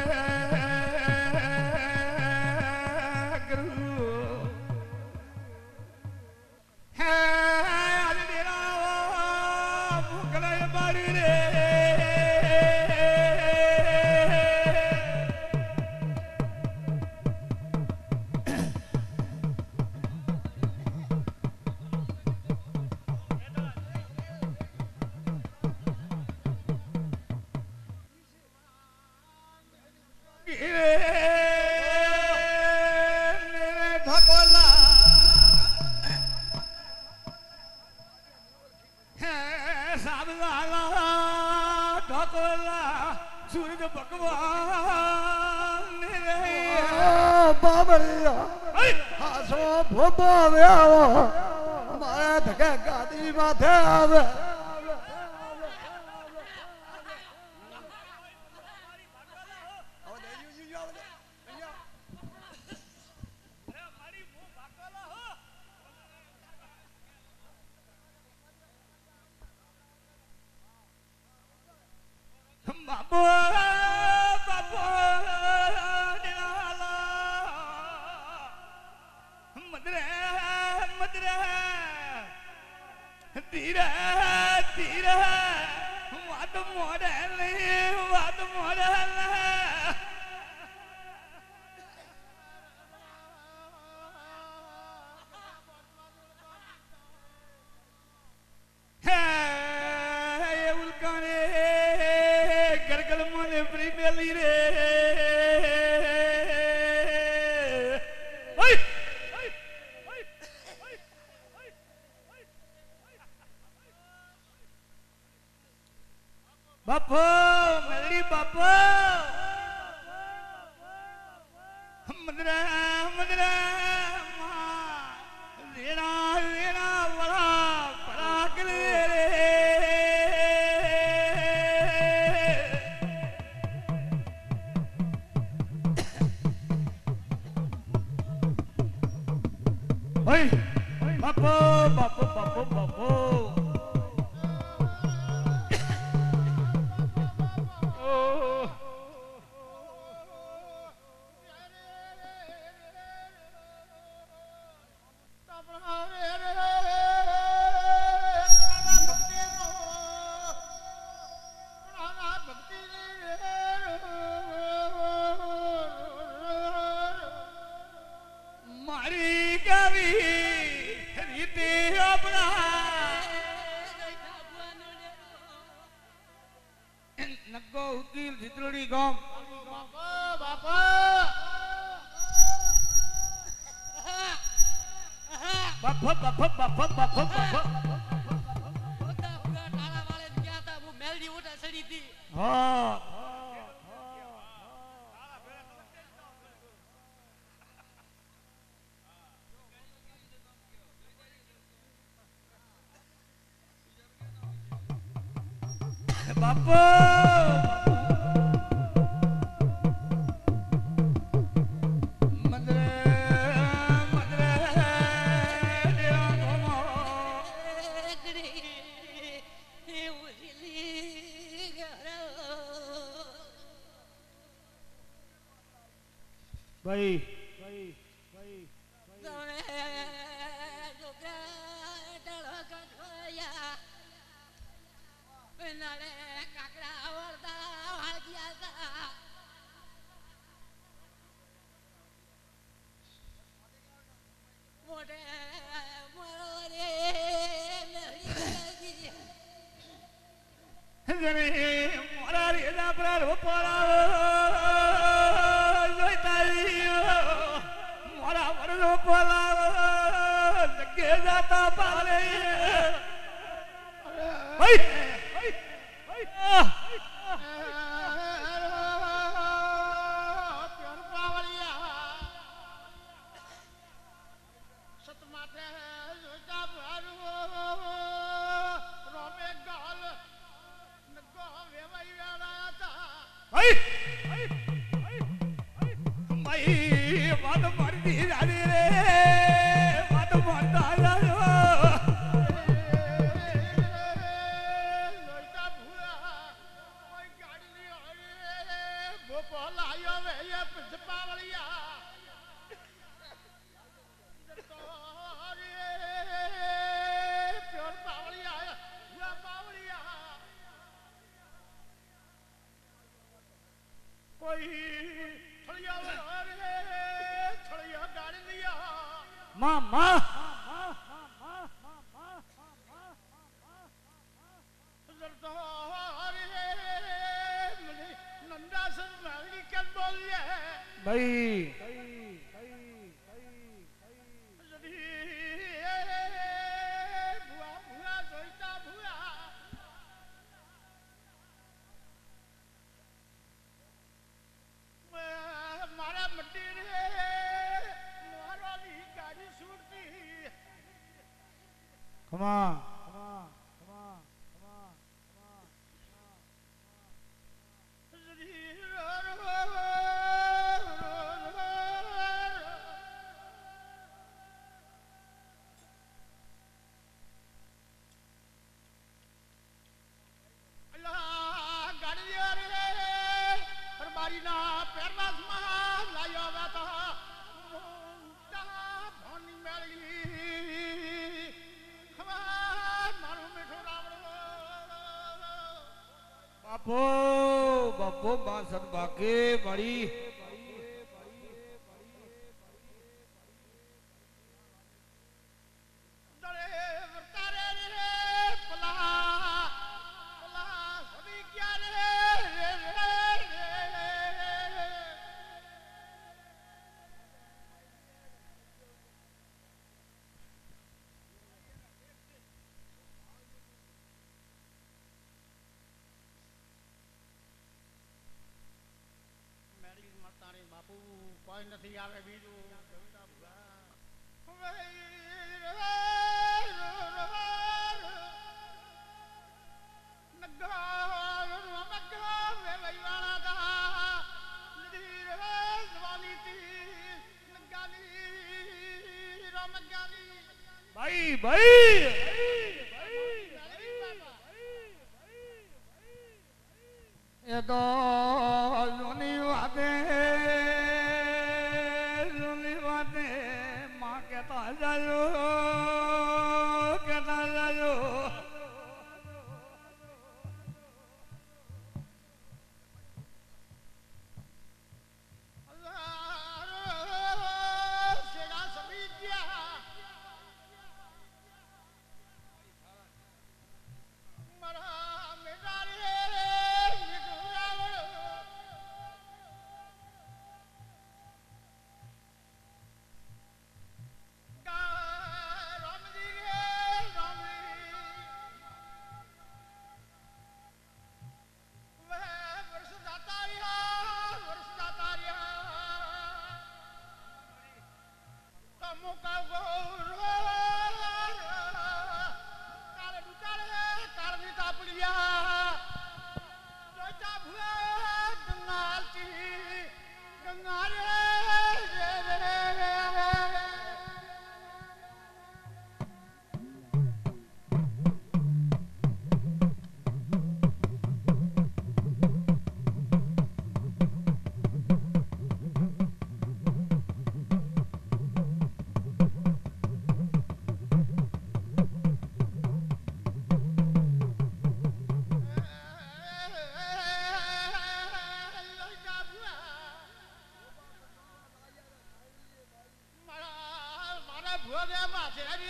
सूरज भगवान बाबरिया हासो भोपो व्यावो मारे धके गादी माथे आवे Bapo, bapo, nirala, madre, madre, tira, tira, what model, what model. Hey, Vulcane. Primeli re ai ai ai ai bapo meli bapo madra madra ma zina zina wala parakle re Oi, bapo, bapo, bapo, bapo. Oh. Bapo ભાઈ ભાઈ ભાઈ તમે ડોકરા ડળો કઠોયા નાલે કાકડા વળતા વાળગ્યા હતા મોઢે મારો રે મેળી જને મોરા રેડા પર પડાવો જોઈતાઈ મોરા વરનો પડાવો જગે જાતા પાલે ભાઈ વાત પડતી જાડી રે વાત પડતા જાડો Mama. Baik. Come on. Come on. Come on. Come on. बापो बापो बासन बाके बड़ी બાપુ કોઈ નથી આવે બીજું भाई भाई ये तो लोनी वादे लोनी वादे माँ कहता जाओ कहता जाओ જોને માથે રે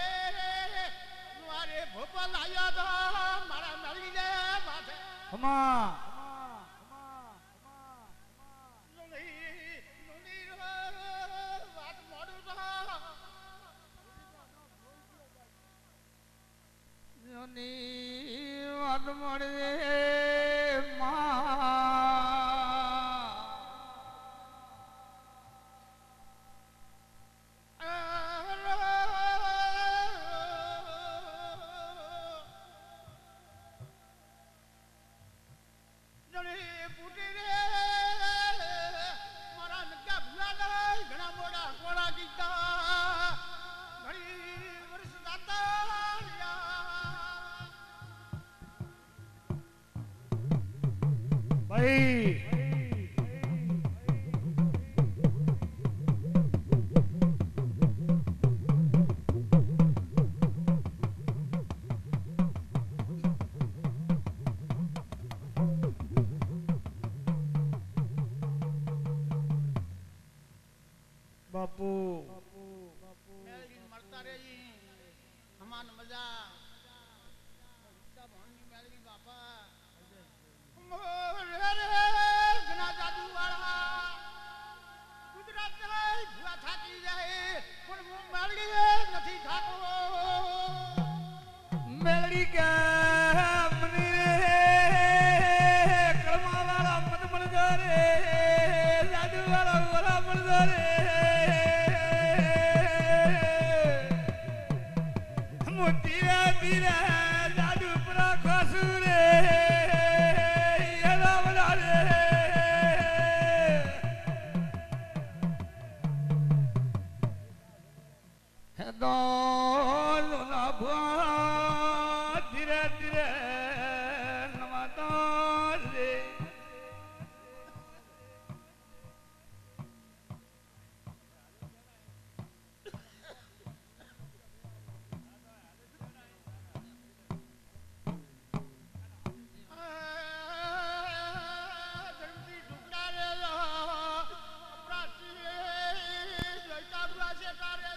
મારે ભોપાલ આયા તો મારા મળી જાય માથે ખમા વાત મોડું તો જોની વાત મળે મા ભાઈ બાપુ મેલડી મળતા રહી હમાન મજા ભણની મેલડી બાપા ઘણા જાદુ વાળા ગુજરાત ભૂવા થાકી જાય પણ હું મેલડી નથી થાતો મેલડી કે મને કર્મા વાળા મત મળજો રે જાદુ વાળા વાળા મળજો રે મોતીરા બીરા જાદુ પરા ખસુ રે યલા વડા રે હેદો લોના ભા ધીરે ધીરે નવાતો રે ધરતી ઢુકડા રે અપરાધી જોઈતા બુઆ છે તારે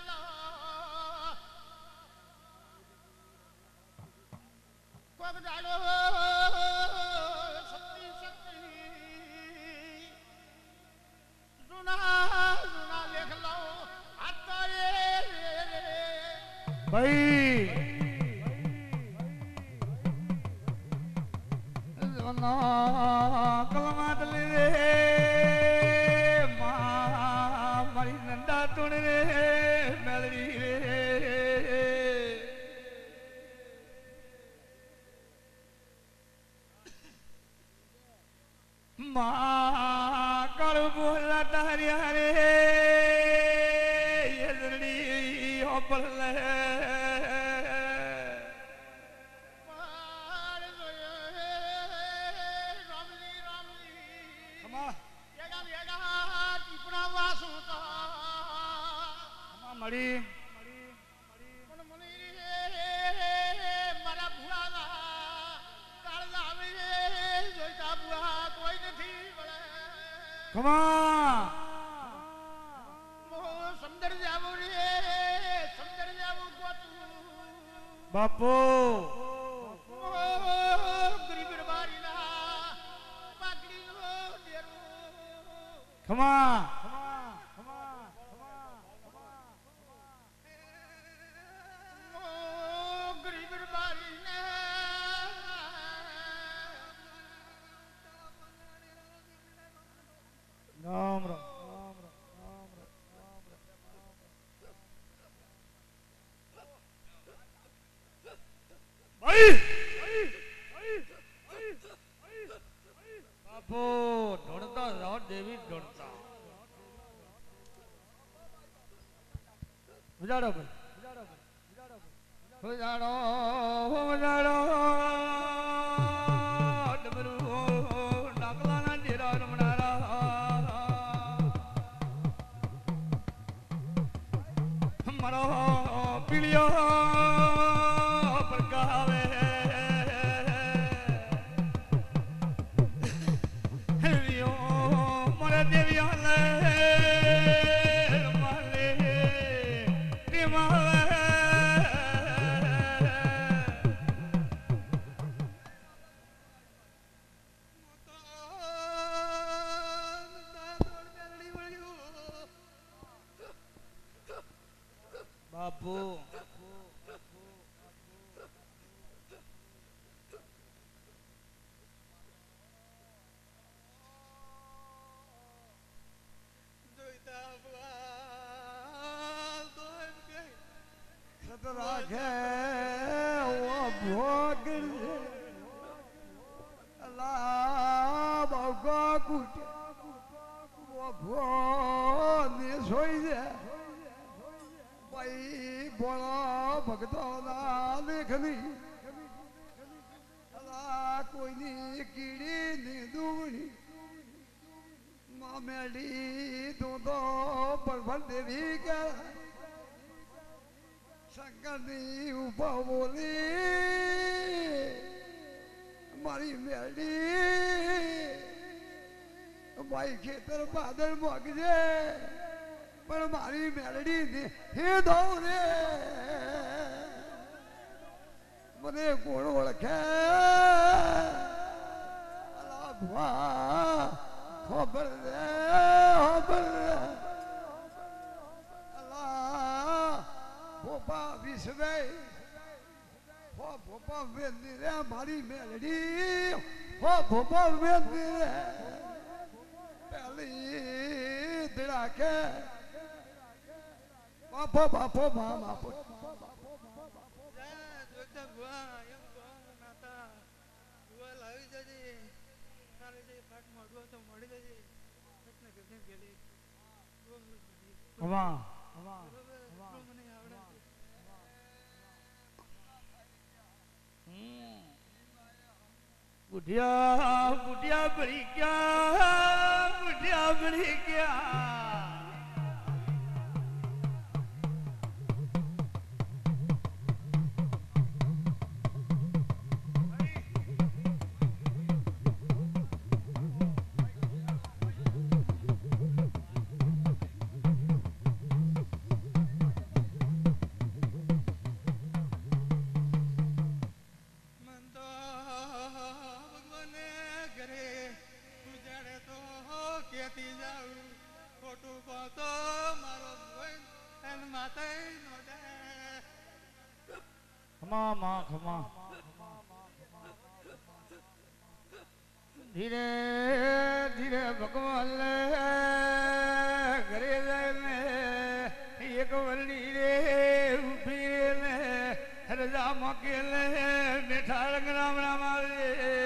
કોક દાડો શક્તિ શક્તિ જૂના જૂના લેખ લો હાથ રે ભાઈ કલમાત લે રે મા મારી નંદા તુણ રે મેલડી રે મા કળ બોલા તાર્યા રે યજડી ઓપલ લે પાર જોયે રામલી રામલી ખમા એડા એડા ટીપણા વાસુ તો ખમા મળી પણ મને મારા ભુવાના કાળ આવે જોઈતા બુઆ કોઈ નથી વળે ખમા મો સમદર જાવું રે સમદર જાવું ગોતું બાપુ મો ગરીબ બારીના પાકડીનો ડેરો ખમા મો ગરીબ બારીના રામ રામ ભાઈ બાપુ ઢોળતા જાઓ દેવી ઢોળતા ઉજાડો ભાઈ ઉજાડો ઉજાડો ડમરું ડાકલાના ડેરા રમણારા મારો પીળિયો પ્રગાવે દેવ્યા લે માલે બાપુ સત રાખે ઓ ભોગ અલા બગા કુટ ઓ ભો ને સોઈ દે ભાઈ બોલા ભગતો ના લેખની અલા કોઈની કીડી ને દુવડી મામેડી તું તો પરફર દેવી કે શંકરની ઉભા બોલી મારી મેળી ભાઈ ખેતર બાદળ મોગજે પણ મારી મેળડી હે દઉં રે મને કોણ ઓળખે અલા ભુવા ખબર રે ખબર રે અલા ભોપા વિશ્વે હો ભોપા વેંદી રે મારી મેલડી હો ભોપા વેંદી રે પેલી ધડાકે બાપો બાપો મા બાપો વાહ बुढ़िया बुढ़िया बड़ी क्या बुढ़िया बड़ी क्या खमा माँ खमा धीरे धीरे भगवान घरे जाने एक वल्ली रे उभी रे रजा मकेले बैठा रंग राम राम रे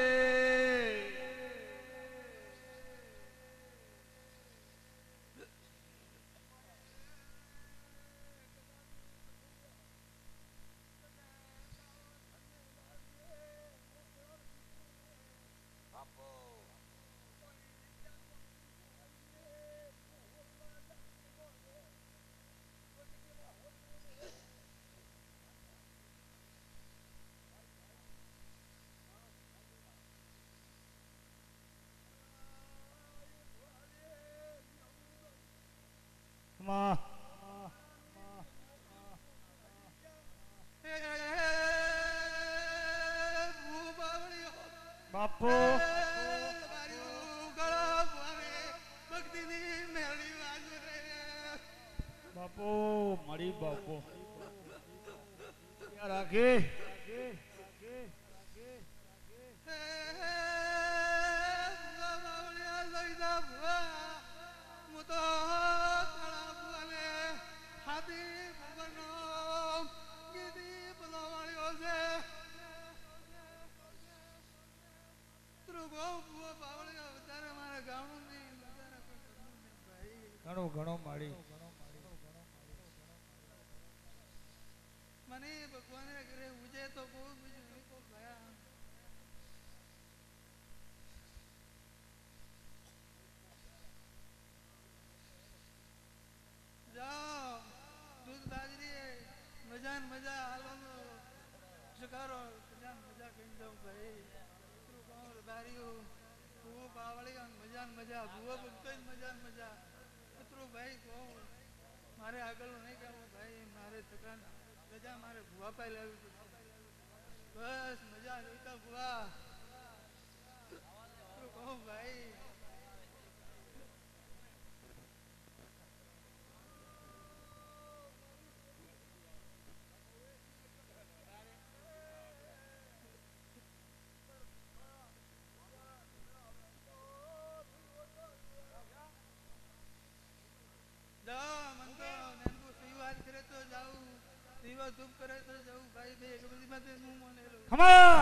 माँ बापू बापू मरी बापू क्या राखे घणो घणो माड़ी मने भगवान करे मुझे तो बहुत मुझे नहीं को गया जाओ दूध बाजरी मजा मजा हालो शिकारो कल्याण मजा कहीं जाओ भाई तू गाँव बारियो वो बावड़ी मजा मजा बुआ भगत मजा मजा उतरो भाई को मारे आगल नहीं करो भाई मारे थकान रजा मारे बुआ पे ले बस मजा लेता बुआ तो कहो भाई દીવા ધૂપ કરે તો જવું ભાઈ બે એક બધી માં હું મોનેલો ખમા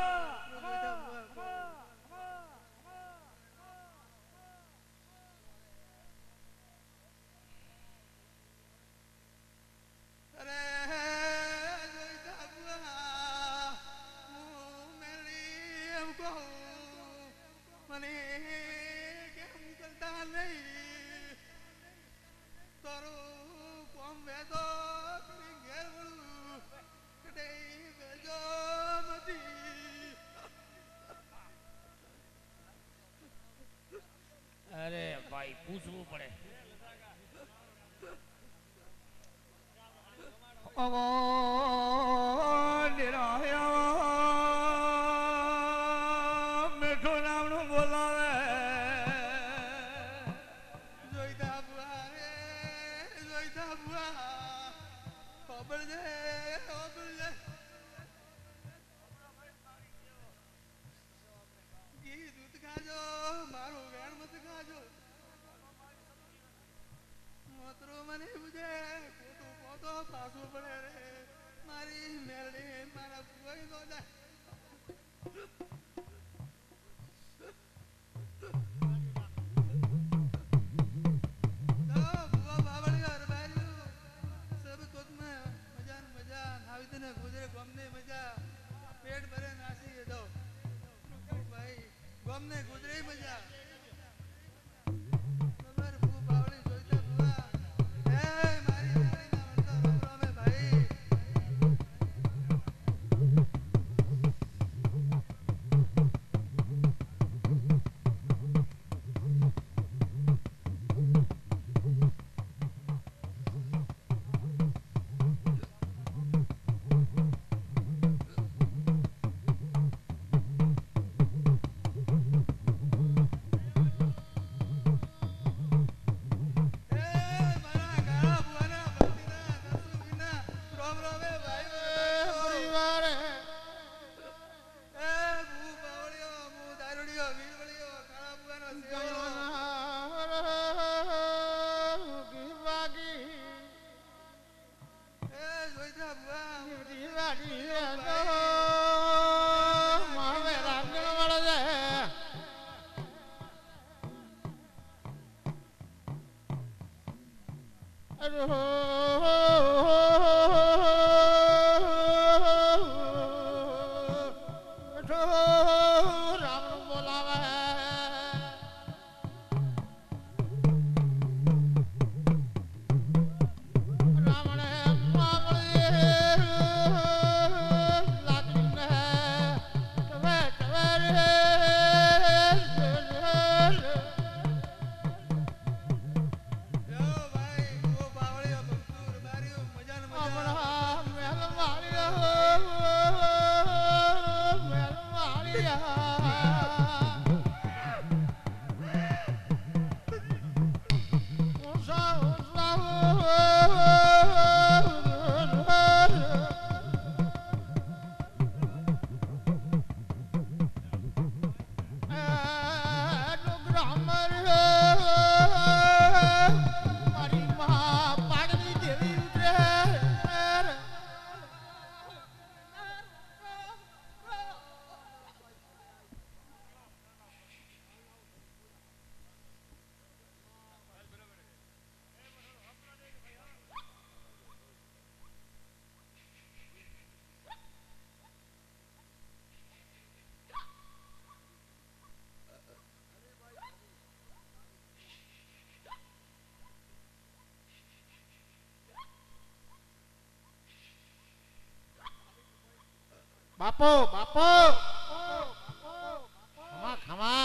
અરે ભાઈ પૂછવું પડે અવો નિરાયા મીઠું નામનું બોલાવે જોઈતા બુઆ રે જોઈતા બુઆ ખબર છે ખબર છે ઘી દૂધ ખાજો મારું વેણ મત ખાજો મોતરો મને પૂછે ખોટું ખોટો પાછું પડે રે મારી મેરડી મારા ભુવાઈ નો જાય ગુજરે ગમને મજા પેટ ભરે નાસી દો ભાઈ ગમને ગુજરે મજા ખબર ભૂ બાવળી જોઈતા ભૂવા હે મારી મારીના વળતા રોમે ભાઈ બાપો બાપો ખમા ખમા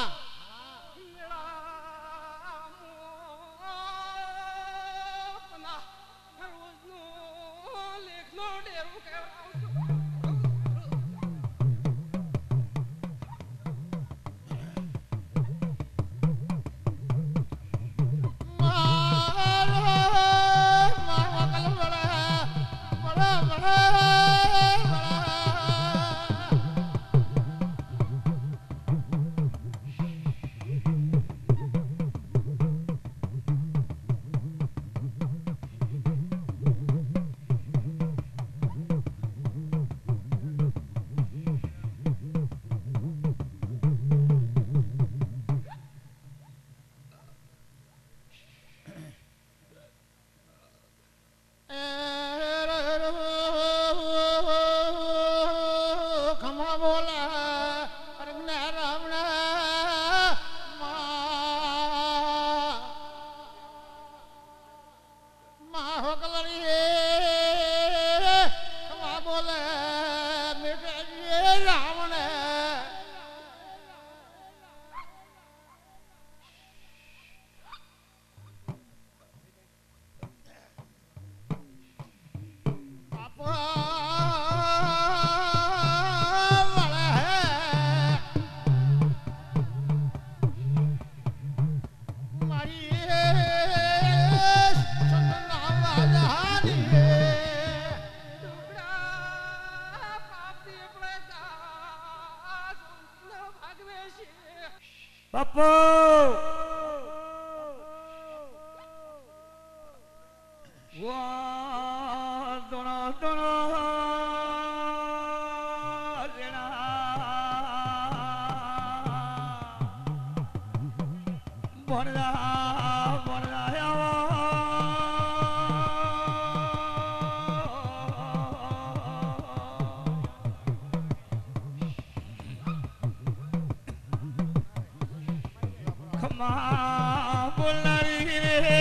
હોકલણી ખમા બોલે મીઠે રાવણ બાપુ વાહ દોણા દોણા ભણરા ખમા બોલાવી રે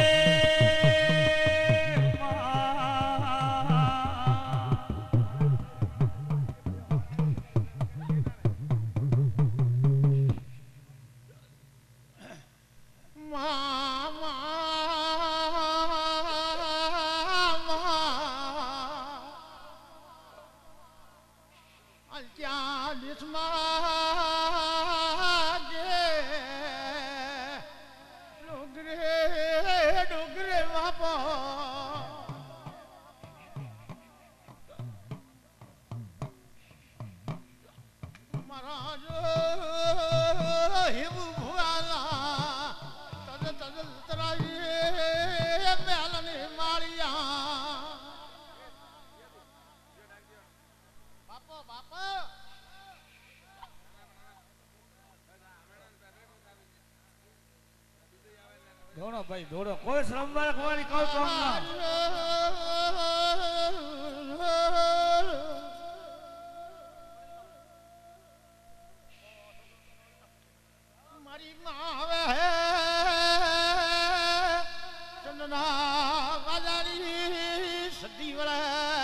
દોડો ભાઈ દોડો કોઈ શ્રમવાર કોઈ કોઈ કામ ના મારી માવે ચંદના વાજારી સદી વળે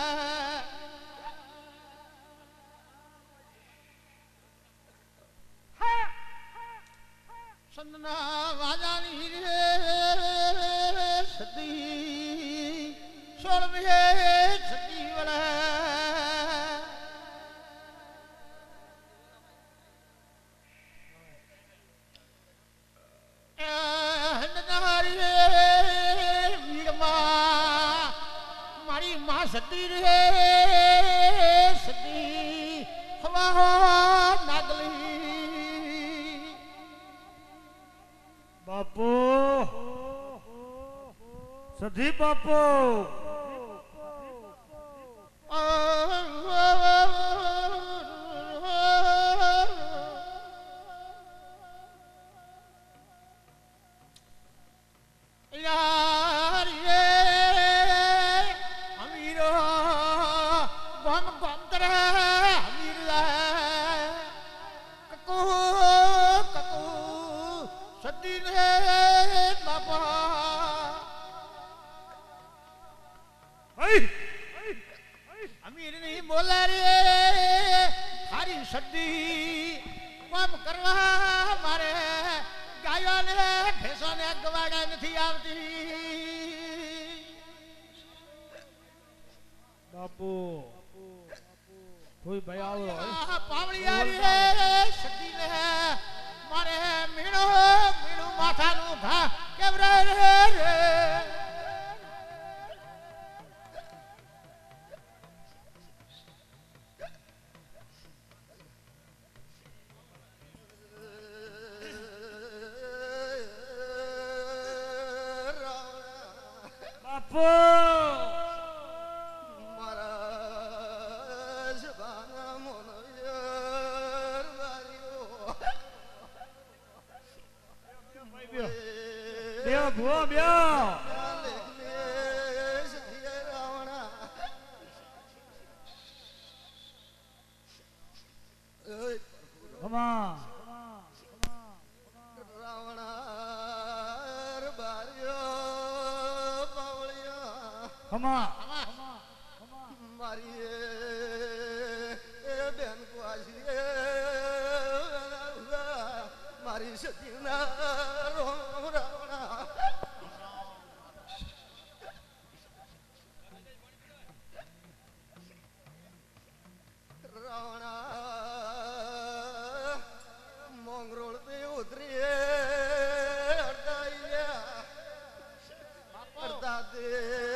ચંદના વાજાની સદી સોળમે સદી વળે મારી માં સતી રે સતી હવા નાગલી બાપુ સધી બાપુ યાર રે અમીરો ગમ ગમ કરે અમીર કકુ કકુ સતી રે બાપા અમીર નહીં બોલા રે હારી સદી કામ કરવા મારે ગાયો ને ભેંસો ને ગવાડા નથી આવતી બાપુ કોઈ ભાઈ આવો પાવળિયા રે સદી ને મારે મીણો મીણું માથાનું ઘા કેવરે રે રે બાપુ મારા જબાના મોનયર વારીઓ બેઓ ભુઓ બેઓ ખમા રાવણા બારીઓ બાવળિયા હમા મારી એ બેન કુઆશી મારી સતીના રોમ રાવણા રાવણા મોંગરોળ તે ઉતરી અડતાઈ અડતા દે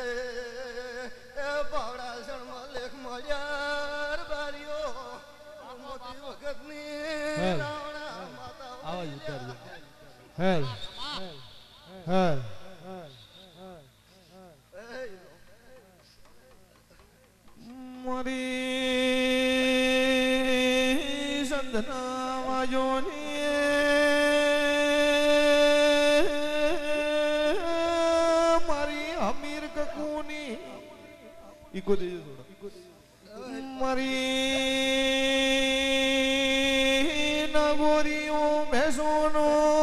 બાવડા શણમાં લેખ મળ્યા બારીઓ મોતી વખતની રાવણા માતા આવાજ ઉતારજો હેલ હેલ મારી સંધના વાજોની મારી અમીર કકુની ઈકો દેજો થોડા મારી નગોરીઓ ભેંસોનો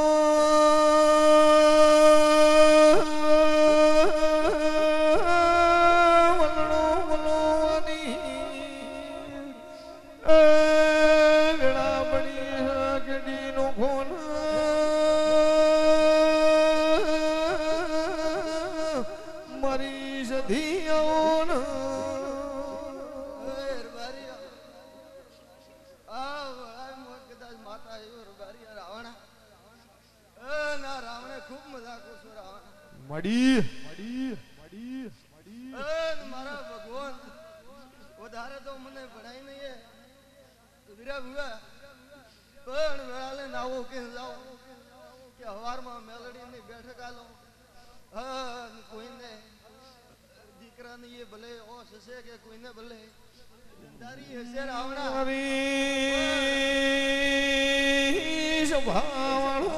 મડી મડી મડી મડી મારા ભગવાન વધારે તો મને ભણાઈ નહીં વીરા ભુવા પણ વેળાલે નાવો કે જાઓ કે હવારમાં મેલડીની બેઠક આલો કોઈને દીકરાને એ ભલે ઓસ હશે કે કોઈને ભલે તારી હશે રાવણા મારી સ્વભાવળો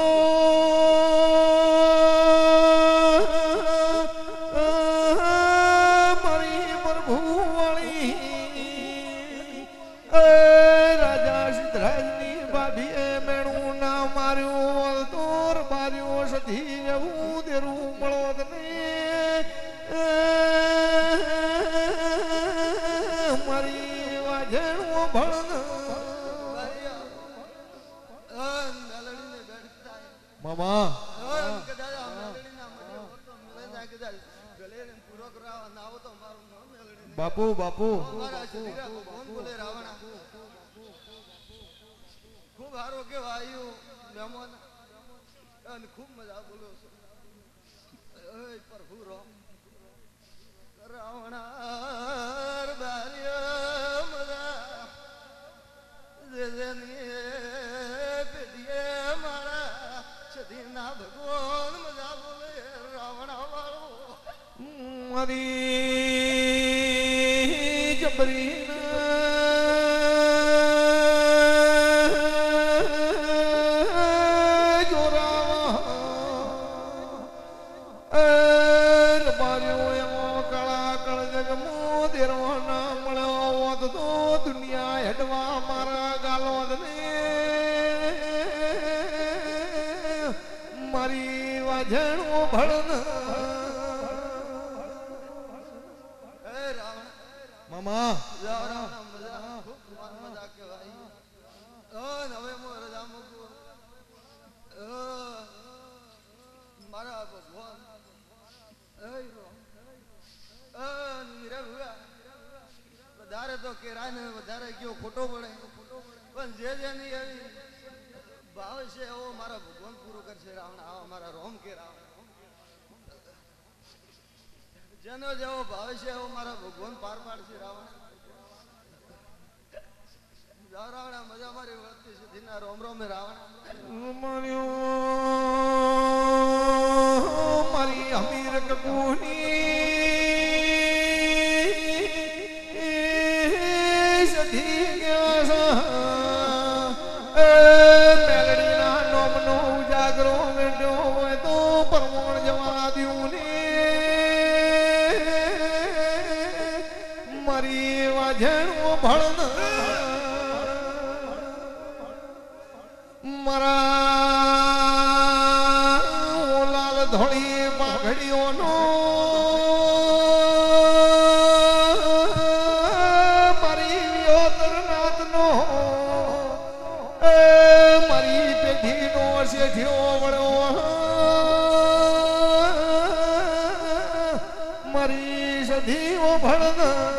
મામા બાપુ બાપુ ખૂબ હારો કેવાયું મહેમાન અને ખૂબ મજા બોલો છો પ્રભુ રો રાવણા બાર્ય મજા પેટીએ મારા સદીના ભગવાન મજા બોલે રાવણા વાળો મારી જબરી મામા મજા કેવાય હવે હું રજા મૂકું મારા ભગવાન વધારે તો કેરાય ને વધારે કયો ખોટો પડે પણ જે જેની એવી ભાવ છે એવો મારા ભગવાન પૂરું કરશે રાવણ આવા મારા રોમ કે રાવણ જેનો જેવો ભાવ છે એવો મારા ભગવાન પાર પાડશે રાવણ રાવણા મજા મારી વળતી સુધી ના રોમ રોમ રાવણ મારી અમીર કકુની સધી મેલડીના નોમનો ઉજાગરો વેટ્યો હોય તો પરમોણ જવા દ્યું ને મારી વાજણો ભળન મારા લાલ ધોળી પાઘડીઓનો જેઠિયો વળ્યો મારી સધીઓ ભળદ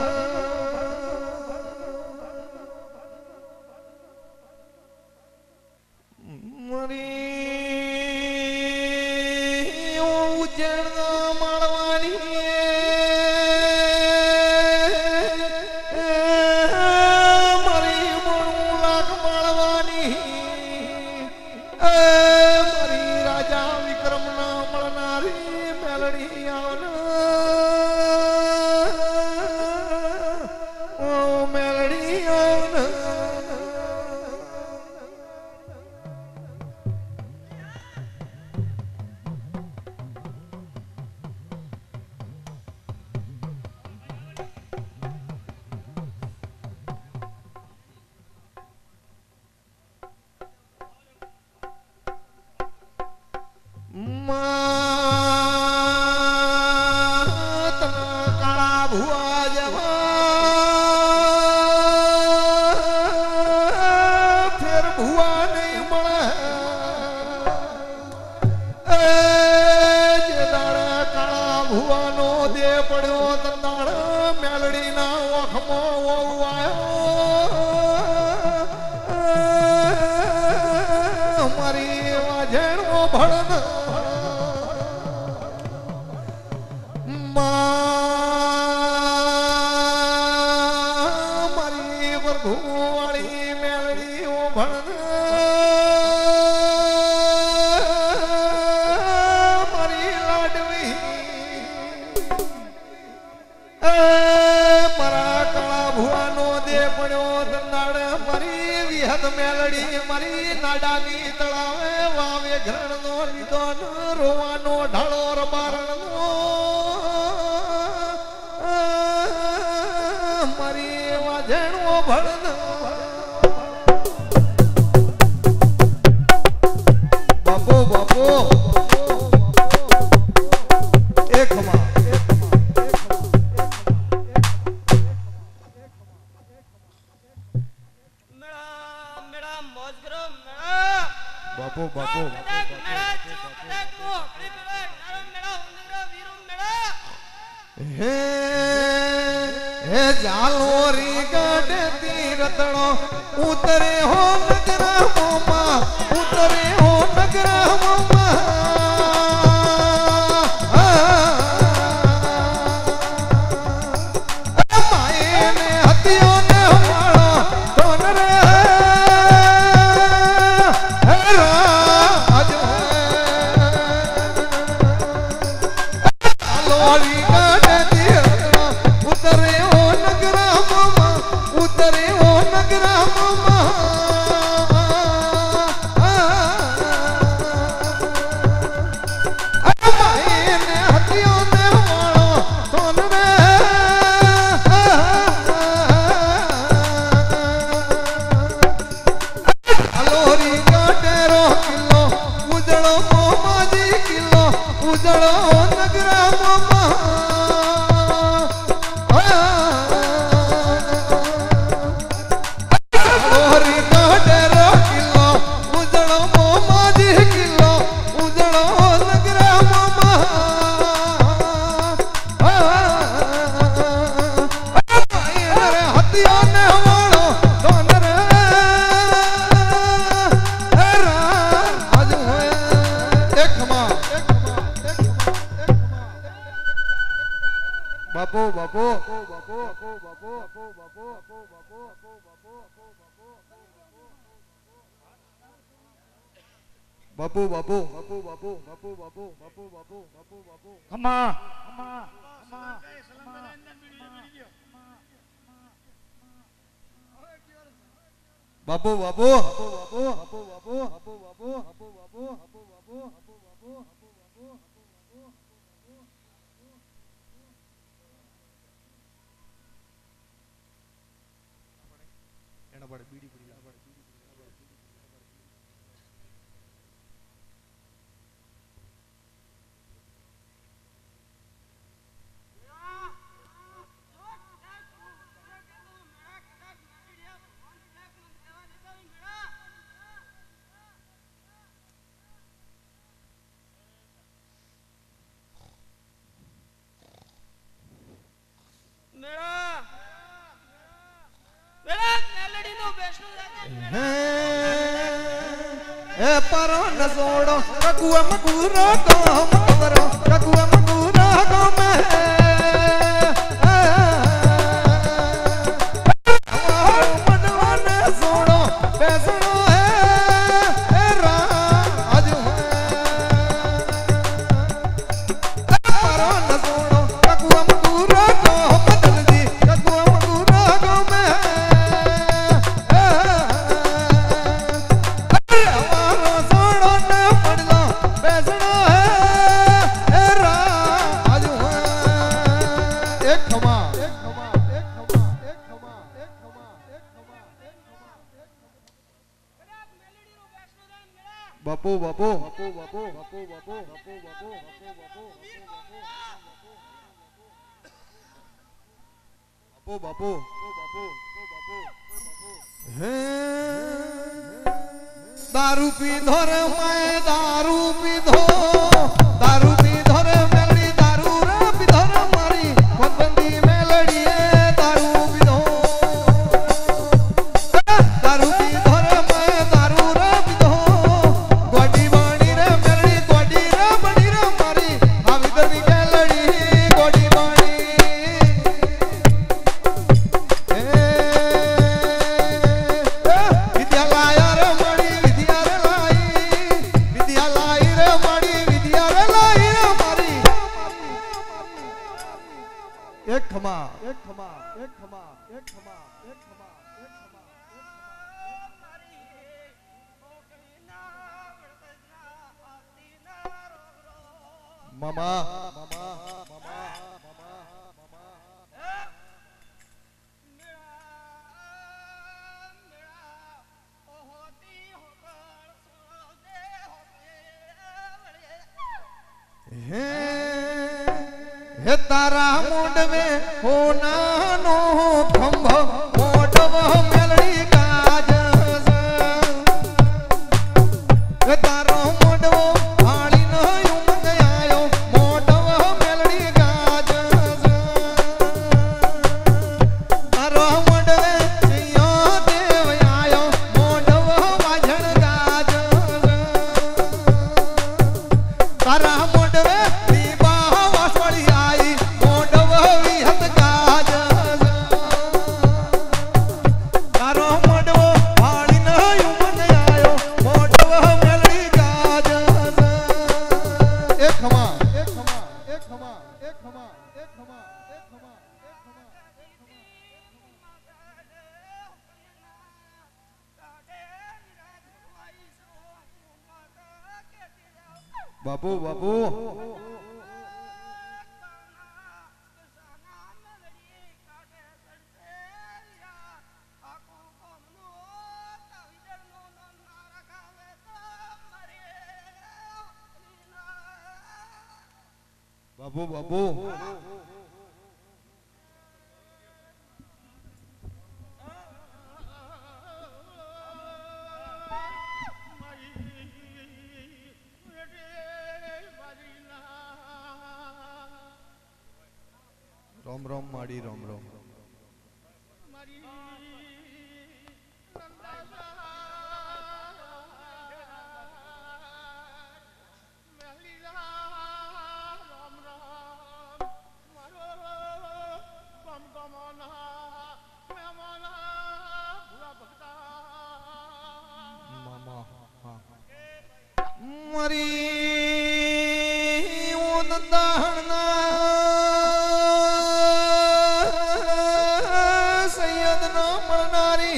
મારી ઉજ્જૈન માળવાની મારી મોણું લાખ માળવાની મારી રાજા વિક્રમ ના મળનારી મેલડી આવન ઓ મેલડી આવન કાળા ભુવા જવા ફેર ભુવા નહીં મળે જે દાડા કાળા ભુવાનો દે પડ્યો તંદાળ મેલડી ના ઓખમાં વહુ આવ્યો મારી વાજેણો ભળદ મારી વરઘુવાળી મેલડી ઓ ભણદ મારી લાડવી મારા કાળા ભુવાનો દે પડ્યો તંદાડ મારી વિહદ મેલડી મારી નાડાની તળાવે વાવે ઘરણનો લીધો રોવાનો ઢાળો રબારણનો મારી વાજણો ભળદ બાપો બાપો એક માં મેળા મેળા મોજ કરો મેળા બાપો બાપો મેળા ચૂપ રાખો આપણી મેળા નારો મેળા ઉંદરા વીરો મેળા હે હે જાલોરી ગાડે તીરતણો ઉતરે હો નગરા મોમાં ઉતરે હો નગરા મોમાં માએ ને હતિયો ને વાળો તોન રે હે રાજ જાલોરી ગાડે તીરતણો ઉતરે હો નગરા મોમાં ઉતરે હો નગરા મોમાં માએ ને હતિયો ને વાળો તોન રે અલોરી કાટેરો કિલ્લો ઉજળો મોમાજી કિલ્લો ઉજળો નગરા મોમાં અલોરી કાટેરો કિલ્લો ઉજળો મોમાજી કિલ્લો ઉજળો નગરા મોમાં હતિયો ને વાળો તોન રે બાપો બાપો બાપો બાપો બાપો બાપો બાપો બાપો બાપો બાપો બાપો બાપો બાપો બાપો બાપો બાપો બાપો બાપો ખમા ખમા ખમા બાપો બાપો બાપો બાપો બાપો બાપો બાપો બાપો બાપો બાપો બાપો બાપો એના પડે બીડી પડી ए परो न सोड़ो रघुआ मगुरा गाम कवरो रघुआ मगुरा गाम मनवा न सोड़ो पैसड़ो है राज परो न सोड़ो रघुआ मगुरा गाम बदल दी रघुआ मगुरा गाम बापू बापू बापू बापू बापू बापू बापू बापू बापू बापू बापू हे दारू पी धर मैं दारू पी धो दारू पी धर मेलड़ी दारू रे पी धर मारी बंदी मेलड़ी दारू पी धो दारू पी धर मैं दारू रे पी धो गोडी बाणी रे मेलड़ी गोडी रे बणी रे मारी हम इधर भी मेलड़ी गोडी बाणी विद्यालय रे मणि विद्या रे लाई विद्यालय रे मणि विद्या रे लाई रे मारी एक खमा एक खमा एक खमा एक खमा एक खमा एक खमा मामा मामा मामा मामा मामा हे हे तारा मुंड में हो नानो खंभ मोटव मेलड़ी काज हे तारो मुंडो हाली न उमंग आयो मोटव मेलड़ी काज तारो मुंडवे सियो देव आयो मोटव वाझण काज तारा मुंडवे दीवा वासवड़ी आई मोटव विहत काज तारो मुंडवो हाली न उमंग आयो मोटव मेलड़ी काज एक खमा एक खमा एक खमा एक खमा एक खमा एक खमा एक खमा बापू बापू बापू बापू रोम रोम माड़ी रोम रोम मरी उन दाहना सैयद ना मरनारी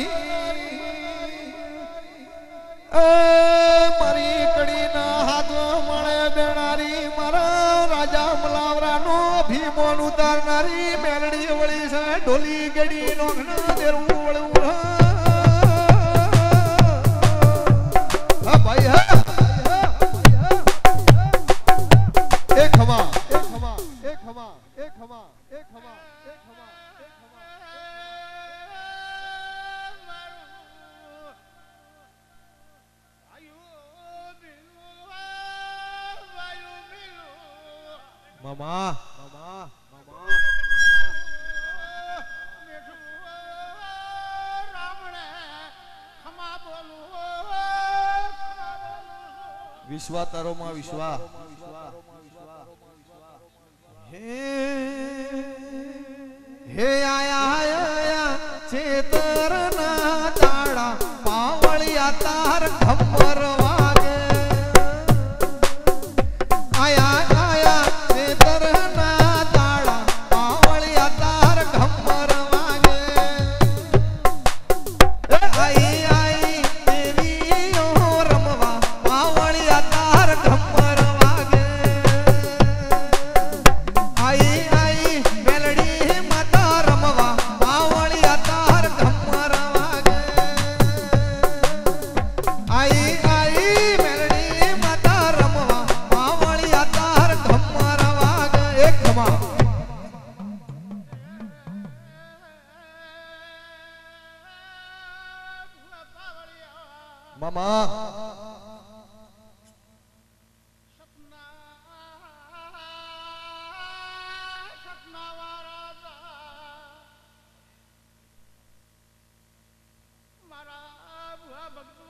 मरी कड़ी ना हाथ मणे बेनारी मारा राजा मलावरा नो भीमोन उतारनारी मेलड़ी वળી से ढोली गड़ी नोखना देरू वळू हा भाई हा एक खमा एक खमा एक खमा एक खमा एक खमा एक खमा एक खमा मामा मामा मामा रावण खमा बोलो खमा बोलो વિશ્વા તારો માં વિશ્વા હે હે આયા આયા ચેતરના તાળા પાવળિયા તાર ખમર વાગે આયા આયા ચેતરના તાળા પાવળિયા તાર ખમર વાગે आई आई तेरी ओ रमवा पावळिया तार खंबर वागे आई आई मेलडी माता रमवा पावळिया तार खंबर वागे आई आई मेलडी माता रमवा पावळिया तार खंबर वागे एक खमा मामा સપના સપના વાળા મારા ભુવા ભક્તો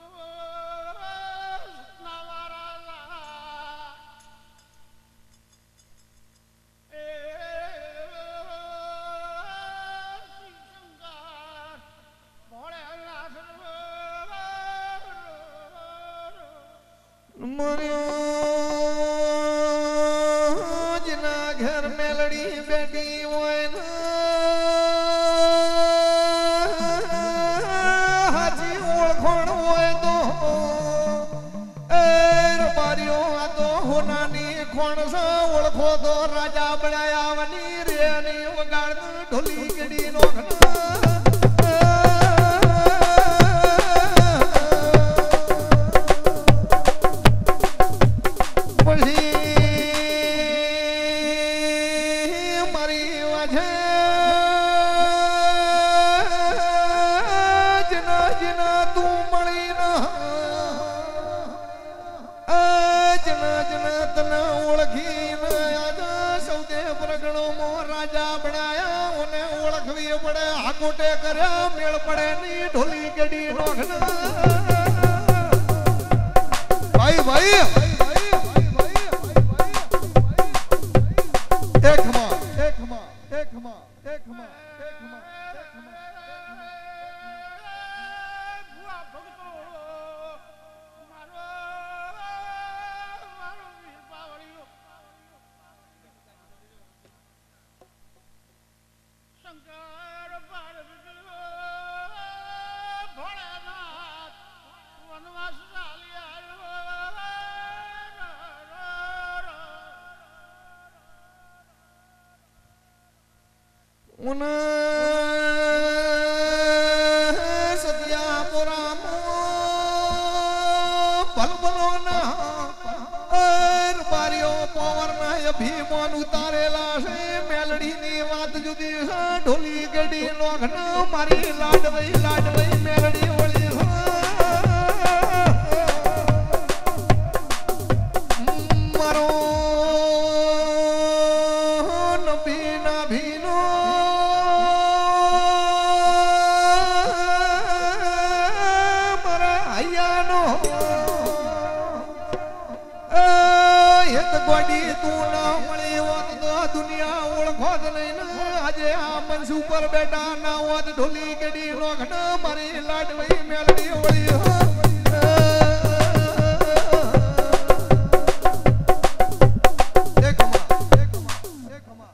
સપના વાળા એ શંકર ભોળે નાથ मरियो जना घर मेलड़ी बेटी होय न हाजी ओळखण होय तो एर बारियो आ तो होनानी खोण सा ओळखो तो राजा बनाया वनी रेनी वगाड़ ढोली गड़ी नोखना कोटे करया मेल पड़े नी ढोली गड़ी नोखना भाई भाई एक मां एक मां एक मां एक मां एक मां ભુવા ભક્તો મારો મારો વીર પાવળિયો શંકર પાર્વતી ભોળાનાથ વનવાસ ચાલી આવ્યો उन सतिया पुरामो भल भलो ना और बारियो पवर ना भीमोन उतारेला से मेलड़ी नी बात जुदी सा ढोली गड़ी लोखना मारी लाडवई लाडवई मेलड़ी ओली मारो नबी ना भीनो गोडी तू ना मळी होत तो दुनिया ओळखोत नाही ना आजे आ मनस ऊपर बेटा ना होत ढोली गडी लोखन मारी लाडवई मेलडी ओळी एक मा एक मा एक मा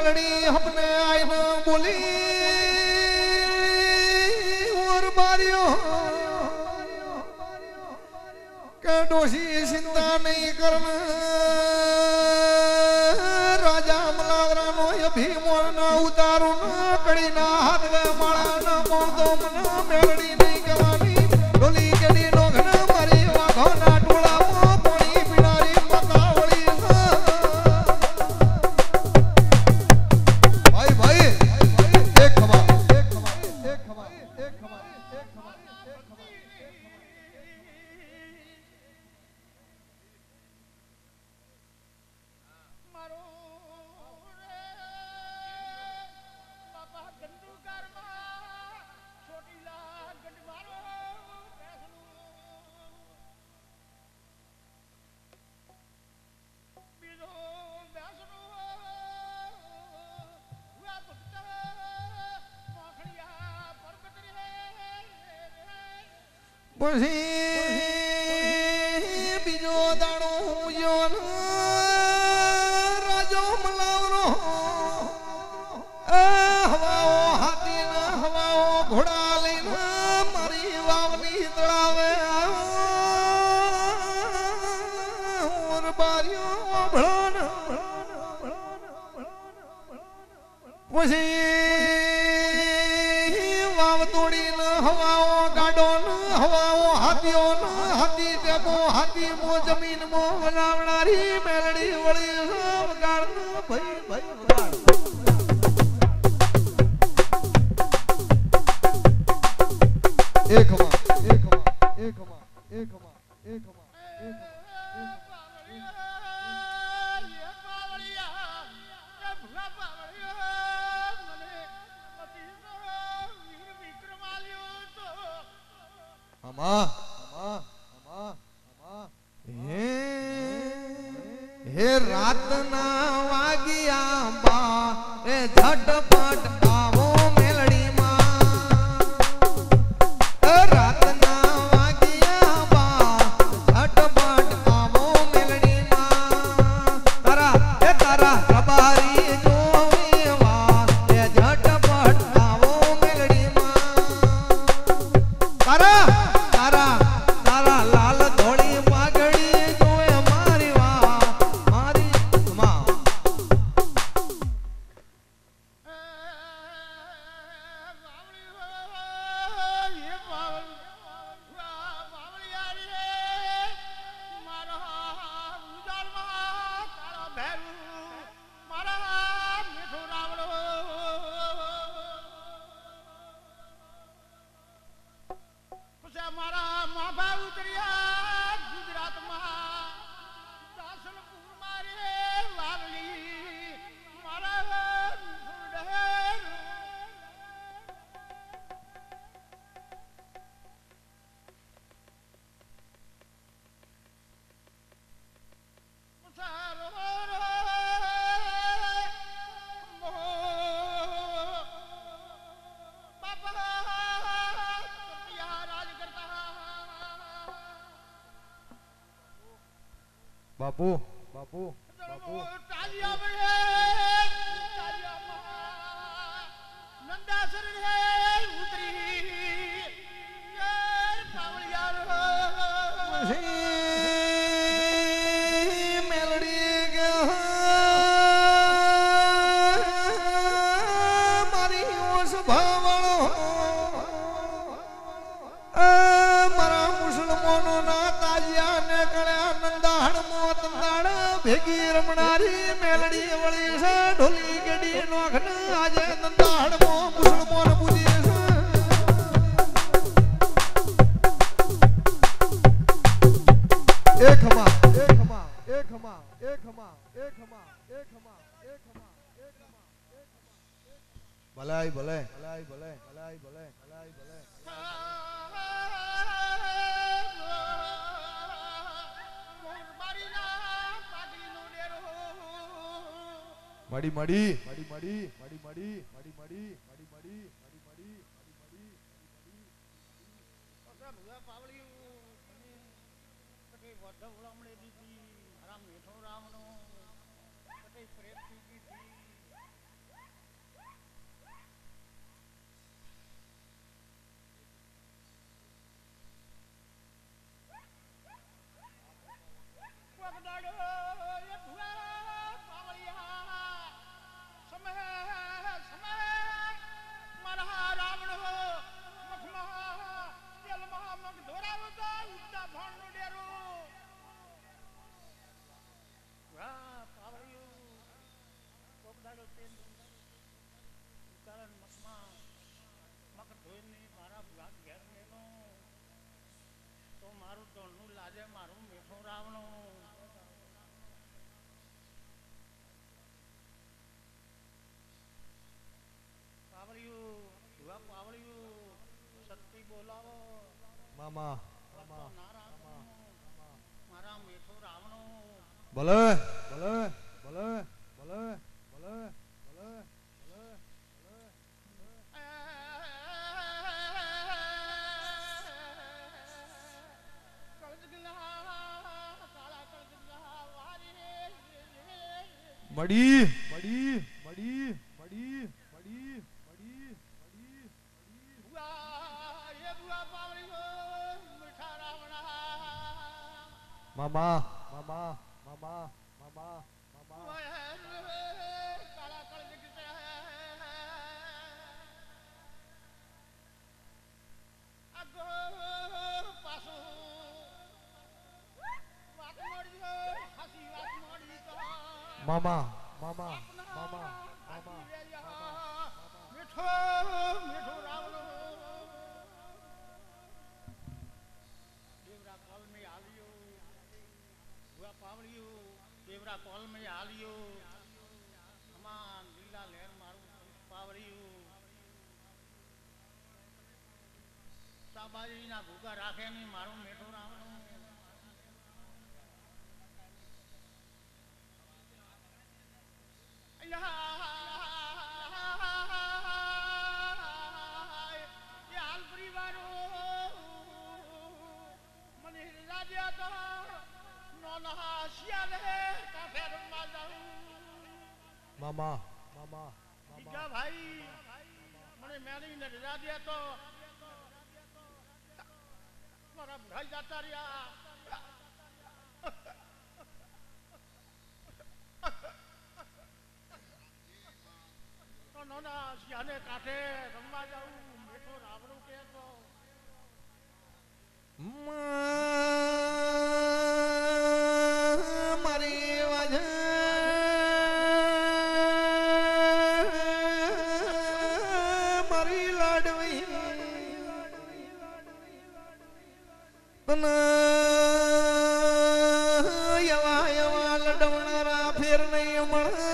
मेलड़ी हमने आई न बोली और बारियों के डोशी चिंता नहीं करना राजा मलावरा नो अभी मोर ना उतारू ना कड़ी ना हाथ में माला ना मोर दो मना मेलड़ी नहीं करवानी डोली केडी नो घना मारी वाघो ना टोला मो पानी पिनारी मतावली भाई भाई एक खबा एक खबा एक खबा एक खबा एक खबा एक खबा मारो रे बाबा गंदू करमा छोटीला गंड मारो पैसलू बीजो पैसलू हुआ भक्त माखड़िया पर्वत रे પછી બીજો દાડો યોન રાજો મલાવરો એ હવાઓ હાથી ના હવાઓ ઘોડા લઈને મારી વાવની તળાવે ઓર બારીઓ ભળન પછી વાવ તોડીને હવાઓ ગાડો ને હવાઓ હાથીઓ ને હાથી ટેપો હાથી મો જમીન મો બનાવનારી મેલડી વળી વગાડ ભાઈ ભાઈ વગાડ એક હમા એક હમા એક હમા એક હમા એક હમા એક હમા हमा हमा हमा हमा हे हे रात ना वागिया बा रे झटपट आवो मेलड़ी मां रात ना वागिया बा झटपट आवो मेलड़ी मां तारा हे तारा रबारी जोवे वा रे झटपट आवो मेलड़ी मां तारा बापू बापू बापू तालिया बड़े तालिया नंदासर रे उतरी यार पावलिया मेलड़ी मारी ओस भावड़ो मारा मुसलमानो ना ताजिया ने कळ्या नंदाहण मोत नाड़ भेगी रमणारी मेलड़ी वળી છે ઢોલી ગડી નોખન આજે નંદાહણ મો મુસલમાન બુજી છે एक हमा एक हमा एक हमा एक हमा एक हमा एक हमा एक हमा एक हमा भलाई भले भलाई भले भलाई भले भलाई भले मड़ी मड़ी मड़ी मड़ी मड़ी मड़ी मड़ी मड़ी मड़ी मड़ी मड़ी मड़ी मड़ी मड़ी ढवळामणे દીધી રામ મીઠો રામનો કટે પ્રેમ દીધી કોઈની મારા ભાગ ઘેર મેલો તો મારું ટોળનું લાજે મારું મીઠું રાવણું પાવળિયું ભુવા પાવળિયું સત્તી બોલાવો મામા ના રાખો મારા મીઠું રાવણું ભલે ભલે ભલે ભલે ભલે ભલે મડી મડી મડી મડી મડી મડી મડી ભુવા એ ભુવા પાવળિયો મીઠા રાવણા મામા મામા મામા મામા મામા કાળા કળજગ આગો પાછું વાત મળ્યો હાસી વાત મળી તો મામા મામા મામા મામા મીઠો મીઠો રાવણો દેવરા કોલ में आलियो हुआ पावड़ियो देवरा कोल में आलियो हमान लीला लहर मारू पावड़ियो साबाजी ना भूखा राखे नहीं मारू मीठो रावणो ये हाल परिवारो મને રાજા તો નોના શિયાલે કાફે રમવા જાઉં મામા મામા દીકા ભાઈ મને મેલી ને રાજા તો મારા ભાઈ જાતા રહ્યા નોના શિયાને કાઠે રમવા જાઉં મીઠો રાવણું કે તો મારી વાજ મારી લાડવી તને યવા યવા લડવણારા ફેર નહીં મળે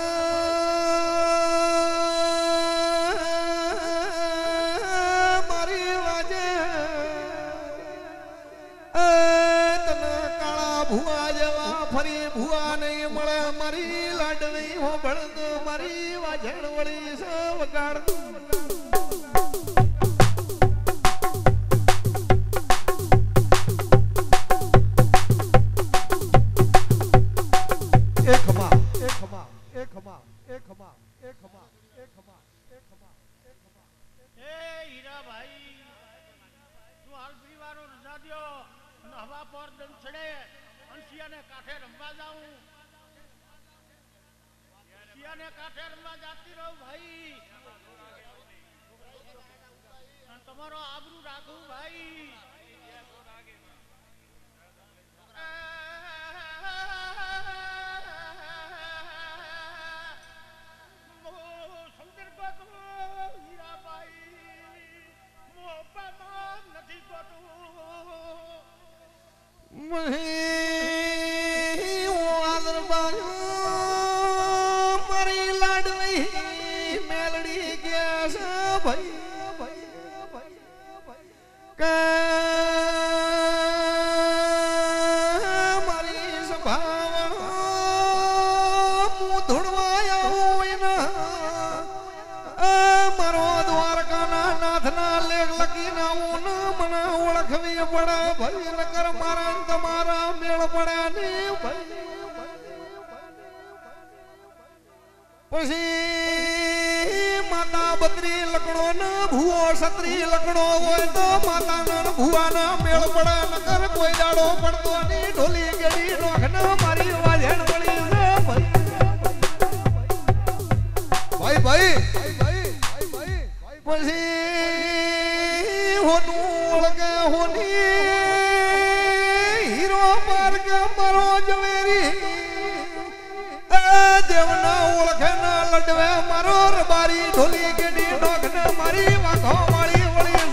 ભુવા જેવા ફરી ભુવા નહીં મળે મારી લાડવી હો ભળદ મારી વાજણ વળી વગાડ એ ખમા એ ખમા એ ખમા એ ખમા એ ખમા એ ખમા એ ખમા એ ખમા એ હીરા ભાઈ તું હાલ પરિવારો રજા દ્યો અને હવા પર દમ ચડે શિયાને કાંઠે રમવા જાઉં શિયાને કાંઠે રમવા જાતી રહું ભાઈ અને તમારો આબરૂ રાખું ભાઈ સમજણ કોતું હીરા ભાઈ મોબામાં નથી કોતું મારી લાડવી મેલડી ગયા ભાઈ મારી સંભાવણ હું ધૂળવાયા મારો દ્વારકાના નાથના લેખ લખીના હું મને ઓળખવી પડે ભાઈ નકર મારા તમારા મેળ પડ્યા ને ભાઈ પછી માતા બત્રી લકડો ને ભૂવો સત્રી લકડો હોય તો માતાના ભૂવાના મેળ પડે નકર કોઈ દાડો પડતો ની ઢોલી ગેડી નોખને મારી વાજણ વળી ભાઈ ભાઈ ભાઈ ભાઈ પછી હોનું ઓળગે હોની હીરો માર્ગ મારો જવેરી દેવના ઓળખે ના લડવે મારો રબારી ઢોલી ગેડી ડોગને મારી વાઘો વાળી વળી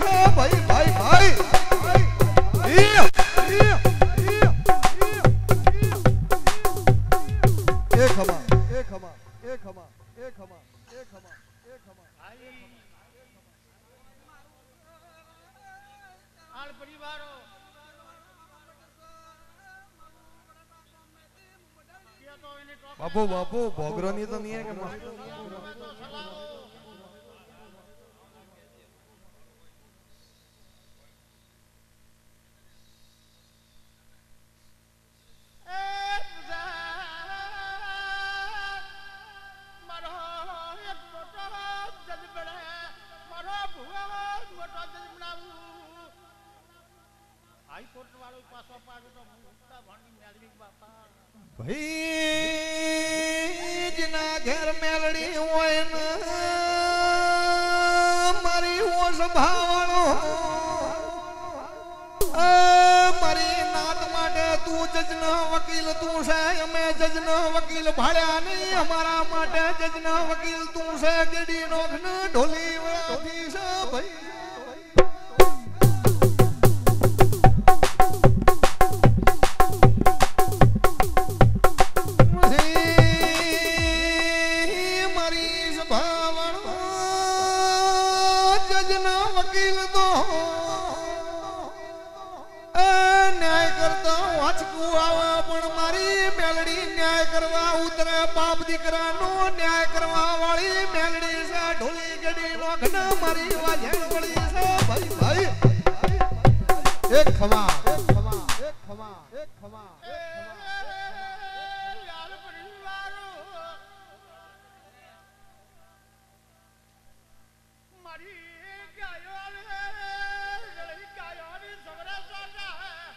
ભાઈ આળ પરિવારો બાપુ બાપુ ભોગરો ની તો નહીં કે ભાઈ જીના ઘેર મેલડી હોય ને મારી ઓસ ભાવણો મારી નાત માટે તું જજના વકીલ તું છે અમે જજના વકીલ ભાડ્યા નહીં અમારા માટે જજના વકીલ તું છે ગીડી નોખ ને ઢોલી વળાથી છે ભાઈ બાપ દીકરાનો ન્યાય કરવા વાળી મેલડી છે ઢોલી ગડી નોખને મારી વાજણ વળી છે ભાઈ ભાઈ એક ખમા એક ખમા એક ખમા એક ખમા યાર પરિવારો મારી ગાયો રે લઈ ગાયો ની સવરા સોટા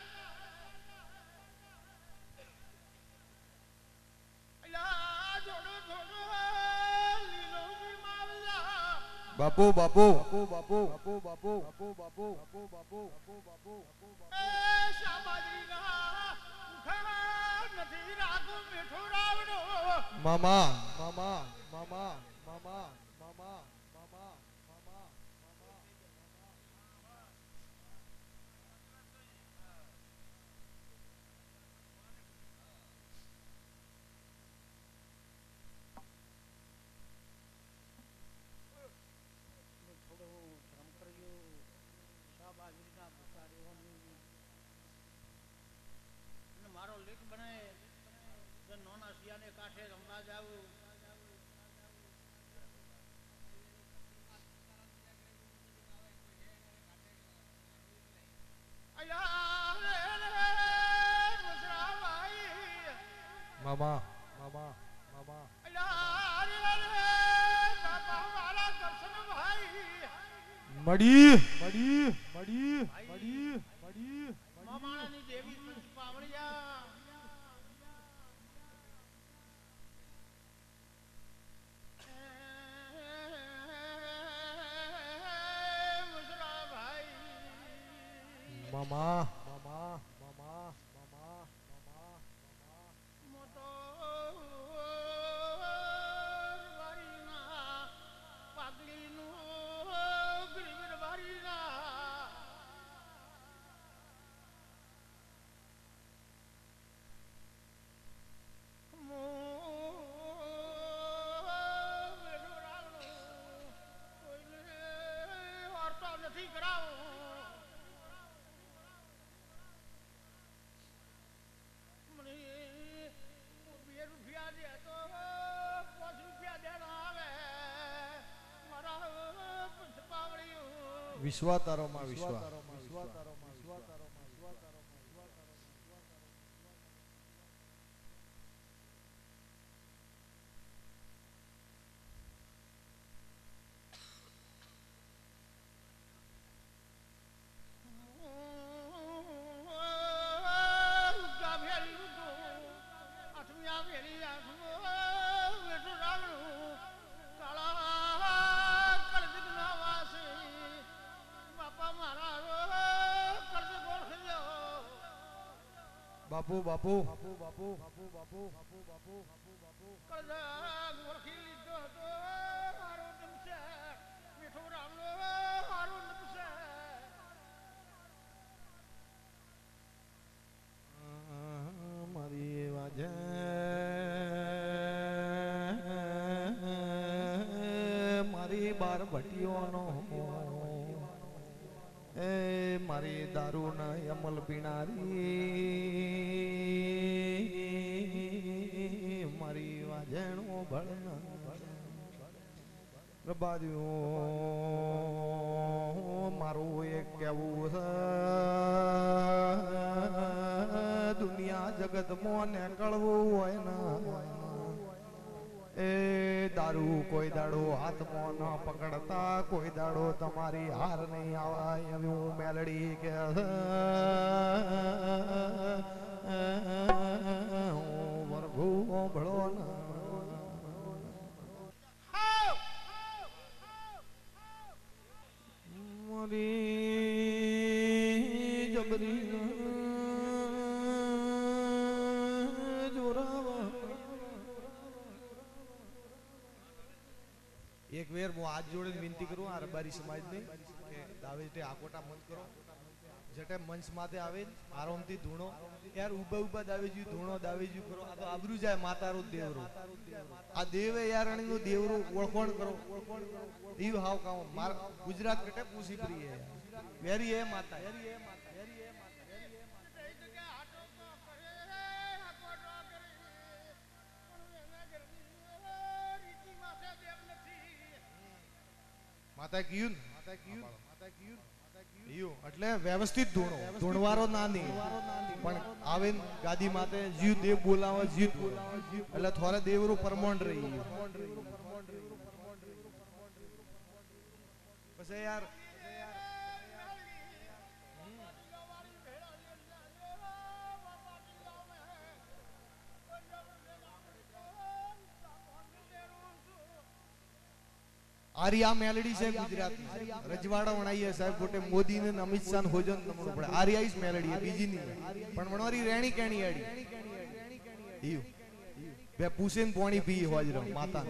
બાપુ બાપુ બાપુ બાપુ બાપુ બાપુ બાપુ બાપુ બાપુ બાપુ બાપુ એ શાબાજીના ઉખા નથી રાખું મીઠું રાવડો મામા મામા મામા મામા મામા મામા મામા મારો લેખ બને નોના શિયાને કાંઠે રમવા જાવું મામા મામા મામા મડી મડી મડી મડી મડી મામાની દેવી પાવળિયા મામા મામા મામા મામા મામા મોટો વારીના પાગલીનું ગ્રીવર વારીના મો મેલો રાગણો કોઈને વાર્તા નથી કરાવો વિશ્વાતારો માં વિશ્વાતારો માં વિશ્વાતારો માં વિશ્વાતારો માં વિશ્વાતારો માં બાપુ બાપુ બાપુ બાપુ બાપુ બાપુ બાપુ બાપુ બાપુ બાપુ કળજા ગોરખી લીધો તો મારો નમસે મીઠો રામલો મારો નમસે મારી વાજે બાર ભટિયોનો એ મારી દારૂ ના અમલ પીનારી મારી વાજણો ભળના પ્રભાદ્યો મારું એક કેવું છે દુનિયા જગત મોને કળવું હોય ના એ દારૂ કોઈ દાડો હાથમાં ન પકડતા કોઈ દાડો તમારી હાર નહીં આવાય એવી હું મેલડી કે હું વરઘુ ભળો ના મારી જબરી જોરાવા એક વેર હું હાથ જોડે વિનંતી કરું આ રબારી સમાજ ને કે દાવેજે આકોટા મત કરો જટે મંચ માથે આવે આરામથી ધૂણો યાર ઉભા ઉભા દાવેજી ધૂણો દાવેજી કરો આ તો આબરૂ જાય માતારો દેવરો આ દેવે યાર નું દેવરો ઓળખોણ કરો ઈ હાવ કામ માર ગુજરાત કટે પૂછી પ્રી હે વેરી હે માતા વેરી હે માતા વેરી હે માતા માતા કીયું માતા કીયું માતા કીયું ઈયો એટલે વ્યવસ્થિત ધૂણો ધૂણવારો નાની પણ આવે ગાદી માતે જીવ દેવ બોલાવે જીવ એટલે થોરે દેવરો પરમોંડ રહી પછી યાર આર્યા મેલડી છે ગુજરાતની રજવાડા વણાઈએ સાહેબ ગોટે મોદી ને અમિત શાહ ને હોજન નમણું પડે આર્યા ઇસ મેલડી બીજી ની પણ વણવારી રેણી કેણી આડી ઈયો બે પૂછેન પાણી પી હોજરો માતા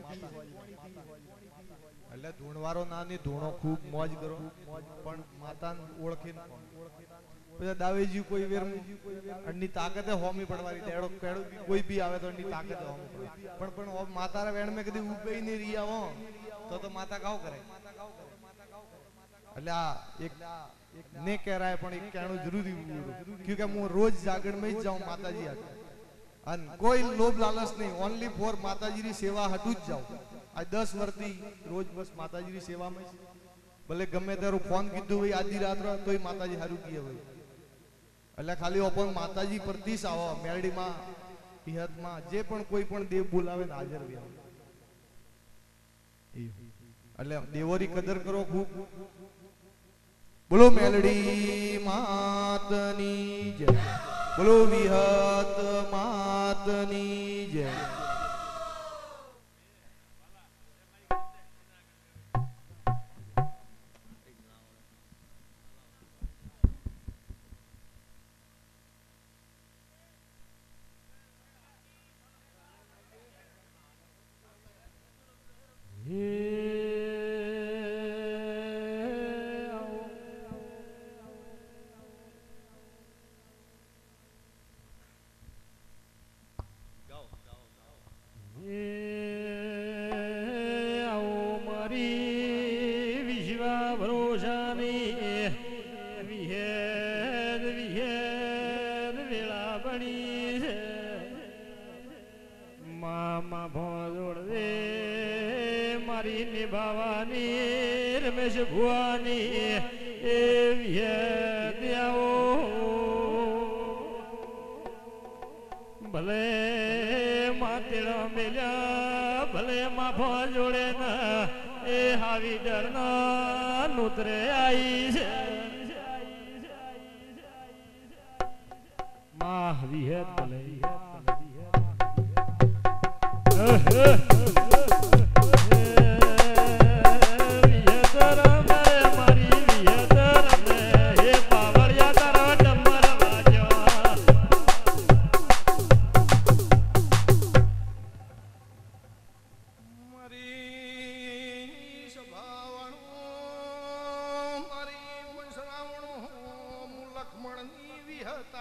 એટલે ધૂણવારો નાની ધૂણો ખૂબ મોજ કરો પણ માતાને ઓળખીને પછી દાવેજી કોઈ વેર અડની તાકાતે હોમી પડવાની તેડો કેડો કોઈ બી આવે તો અડની તાકાતે હોમી પણ પણ માતારા વેણ મે કદી ઉભે નહીં રહ્યા હો તો તો માતા કાવ કરે એટલે આ એક ને કહેરાય પણ એક કહેણું જરૂરી ક્યોંકि હું રોજ જાગરણ में જ જાઉં માતાજી હાટુ અને કોઈ લોભ લાલચ નહીં ઓનલી ફોર માતાજીની સેવા હાટુ જ જાઉં આ દસ વર્ષથી રોજ બસ માતાજીની સેવામાં ભલે ગમે તારો ફોન કીધું હોય આધી રાત તોય માતાજી હારું કીએ હોય એટલે ખાલી ઓપન માતાજી પરતીસ આવો મેરડીમાં પિહતમાં જે પણ કોઈ પણ દેવ બોલાવે ને હાજર વ્યા એટલે દેવોરી કદર કરો ખૂબ બોલો મેલડી માતની જય બોલો વિહત માતની જય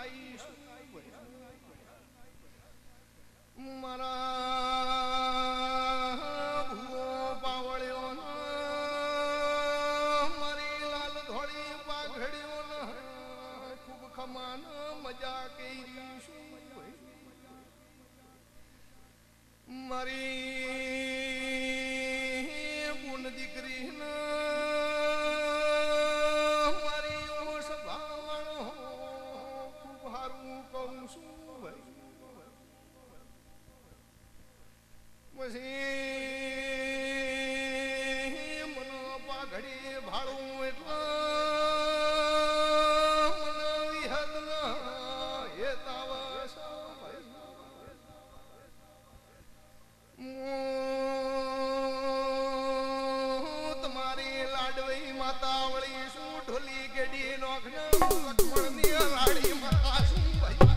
મારા ઘડી ભાળું એટલે મને વિહદ એ તાવસ તમારી લાડવી માતા વળી શું ઢોલી ગેડી નોખને લક્ષ્મણની લાડી માતા શું ભાઈ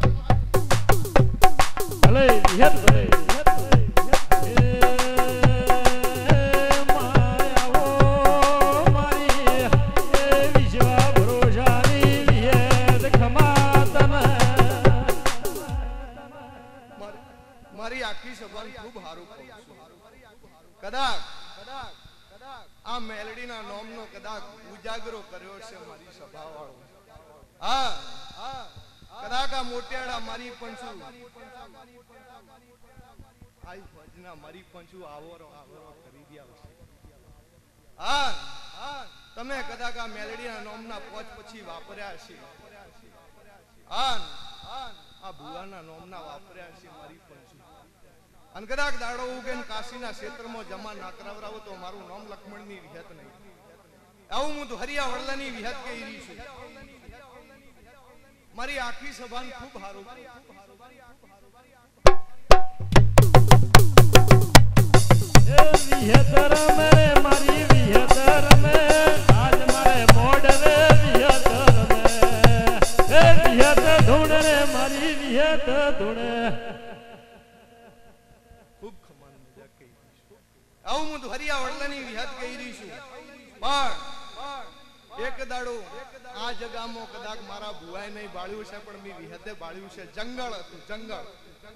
ભલે વિહત ભલે મારી આખી સભાન ખૂબ હારું કદાચ આ મેલડીના નામનો કદાચ ઉજાગરો કર્યો છે મારી સભા વાળો હા કદાચ આ મોટિયાળા મારી પંચુ આઈ ભજના મારી પંચુ આવરો આવરો કરી ગયા છે હા તમે કદાચ આ મેલડીના નામના પોચ પછી વાપર્યા છે હા આ ભુવાના નામના વાપર્યા છે મારી પંચુ અને કદાચ દાડો ઉગે કાશીના ક્ષેત્રમાં જમા ના કરાવરાવો તો મારું નામ લક્ષ્મણની વિહત નહીં આવું હું તો હરિયા વડલાની વિહત કહી રહી છું મારી આખી સભાન ખૂબ હારું વિહતર મે મારી વિહતર મે આજ મારે મોડ રે વિહતર મે એ વિહત ધૂણ રે મારી વિહત ધૂણ ખૂબ ખમાન મજા કહી છું આવું હું તો હરિયા વડલાની વિહત કહી રહી છું પણ એક દાડો આ જગામાં કદાચ મારા ભુવાએ નહીં બાળ્યું છે પણ મેં વિહતે બાળ્યું છે જંગલ હતું જંગલ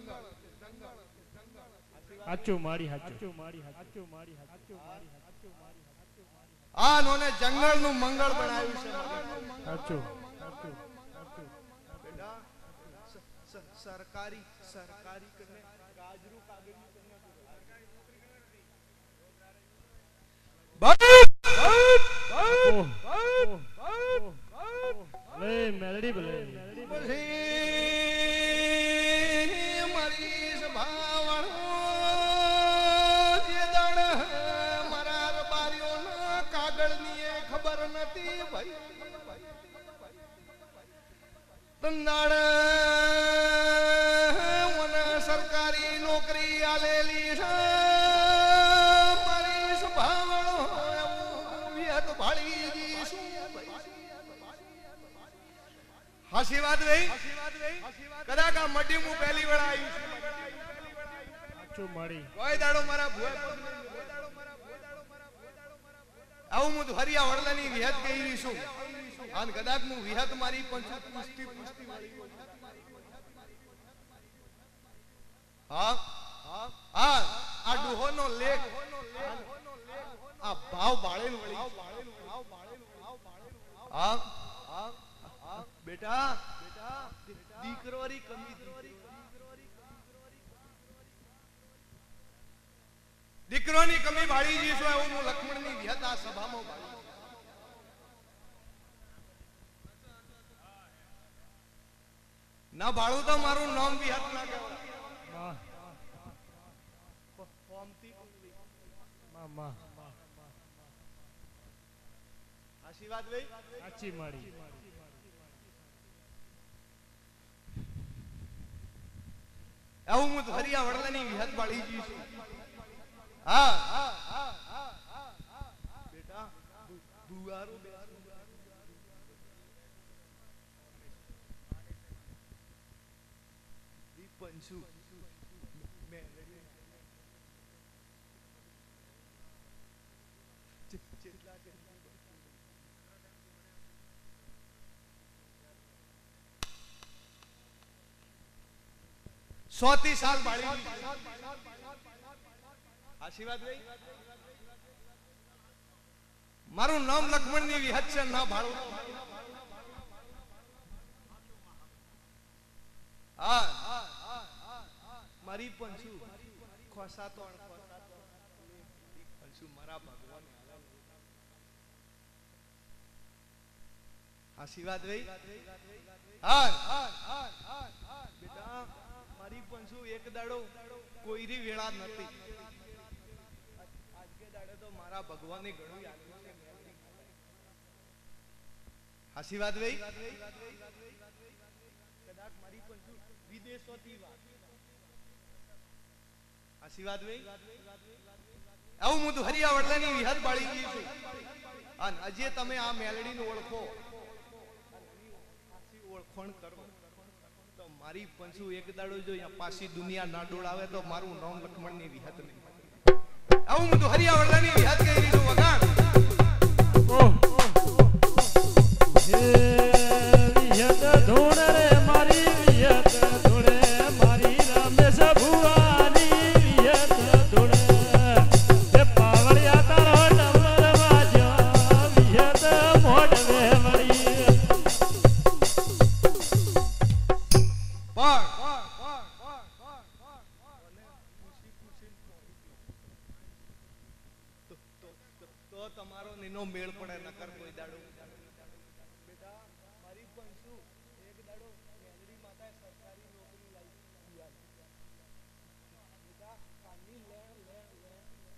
હાચું મારી હાચું મારી હાચું મારી હાચું મારી હાચું મારી આ નોને જંગલ નું મંગળ બનાવ્યું છે હાચું હાચું હાચું બેટા સરકારી સરકારી કરને ગાજરું કાગળિયું ભલે મેલડી ભલે મારી સભાવાળો જે દાડ મારા રબારીઓના કાગળની ખબર નથી ભાઈ તંદાડ મને સરકારી નોકરી આલેલી છે મારી સભાવાળો વિહત ભાળી દીશું હાસી વાત ભાઈ કદાચ આ મઢી હું પહેલી વાર આવી હાચું મારી કોઈ દાડો મારા ભુવા આવું હું તો હરિયા વડલાની વિહત કહી રહી છું અને કદાચ હું વિહત મારી પંચુ પુષ્ટિ પુષ્ટિ હા હા આ ડુહોનો લેખ આ ભાવ બાળેલ વળી હા બેટા દીકરોરી કમી દીકરોની કમી ભાળી જઈશું એવું હું લક્ષ્મણની વિહત આ સભામાં ભાળી ના ભાળું તો મારું નામ વિહત ના કહેવાય ફોમથી મામા આશીર્વાદ ભાઈ સાચી મારી આવું હું તો હરિયા વડલાની વિહત બાળી જઈશું હા બેટા બુવારું પંચુ સો થી સાલ બાળી આશીર્વાદ ભાઈ મારું નામ લક્ષ્મણની વિહત છે ના ભાળું હા મારી પંચુ ખોસાતો પંચુ મારા ભગવાન આશીર્વાદ ભાઈ હા બેટા મારી પંચુ એક દાડો કોઈરી વેળા નથી દાડે તો મારા ભગવાને ઘણું આપ્યું છે મેલડી. હાસી વાત ભાઈ. કદાચ મારી પંચુ વિદેશોથી વાત. હાસી વાત ભાઈ. આવું હું તો હરિયા વડલાની વિહત બાળી ગઈ છું. અને હજી તમે આ મેલડીને ઓળખો, ઓળખણ કરો તો મારી પંચુ એક દાડો જો અહીંયા પાછી દુનિયા ના ડોળાવે તો મારું નામ લક્ષ્મણની વિહત નહીં. આવું હું તો હરિયા વડલાની વિહત કહી રહી છું. વગાડ ઓહ હે વિહત ધૂણ રે મારી વિહત ધૂણે મારી રમેશ ભુવાની વિહત ધૂણે એ પાવળિયા તારો ડમર વાજો વિહત મોઢવે વળી પણ તો તમારો નીનો મેળ પડે નકર કોઈ દાડો. બેટા મારી પંચુ એક દાડો મેલડી માતાએ સરકારી નોકરી લાવી. બેટા કાની લે લે લે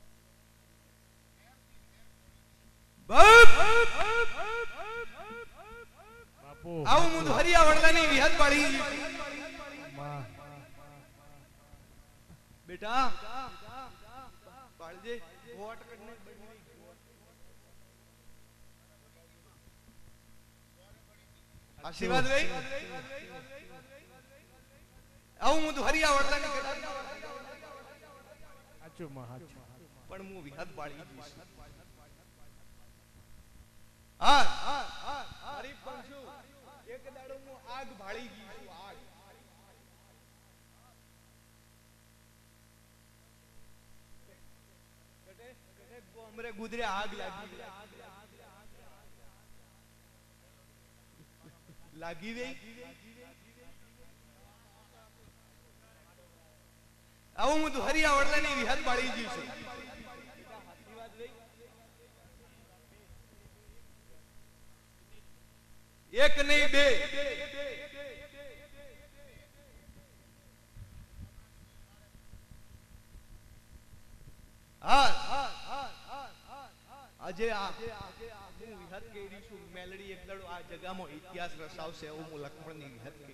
બાપુ આવું હું તો હરિયા વડલાની વિહત પાડી. બેટા પાડજે વોટ કરીને આશીર્વાદ ભાઈ. આવું હું તો હરિયા વડલાની સાચું માં સાચું પણ હું વિહત પાડી દઈશ. હા હા હા મારી પંચુ એક દાડો હું આગ ભાળી ગઈ છું. આગ કટે કટે ગોમરે ગુદરે આગ લાગી લાગી ગઈ. આવું હું તો હરિયા વડલાની વિહત પાડી ગઈ છું. એક નહીં બે આજે આ હું વિહત કરી છું. મેલડી એક દાડો આ જગામાં ઇતિહાસ રસાવશે એવું હું લક્ષ્મણની વિહત કરી.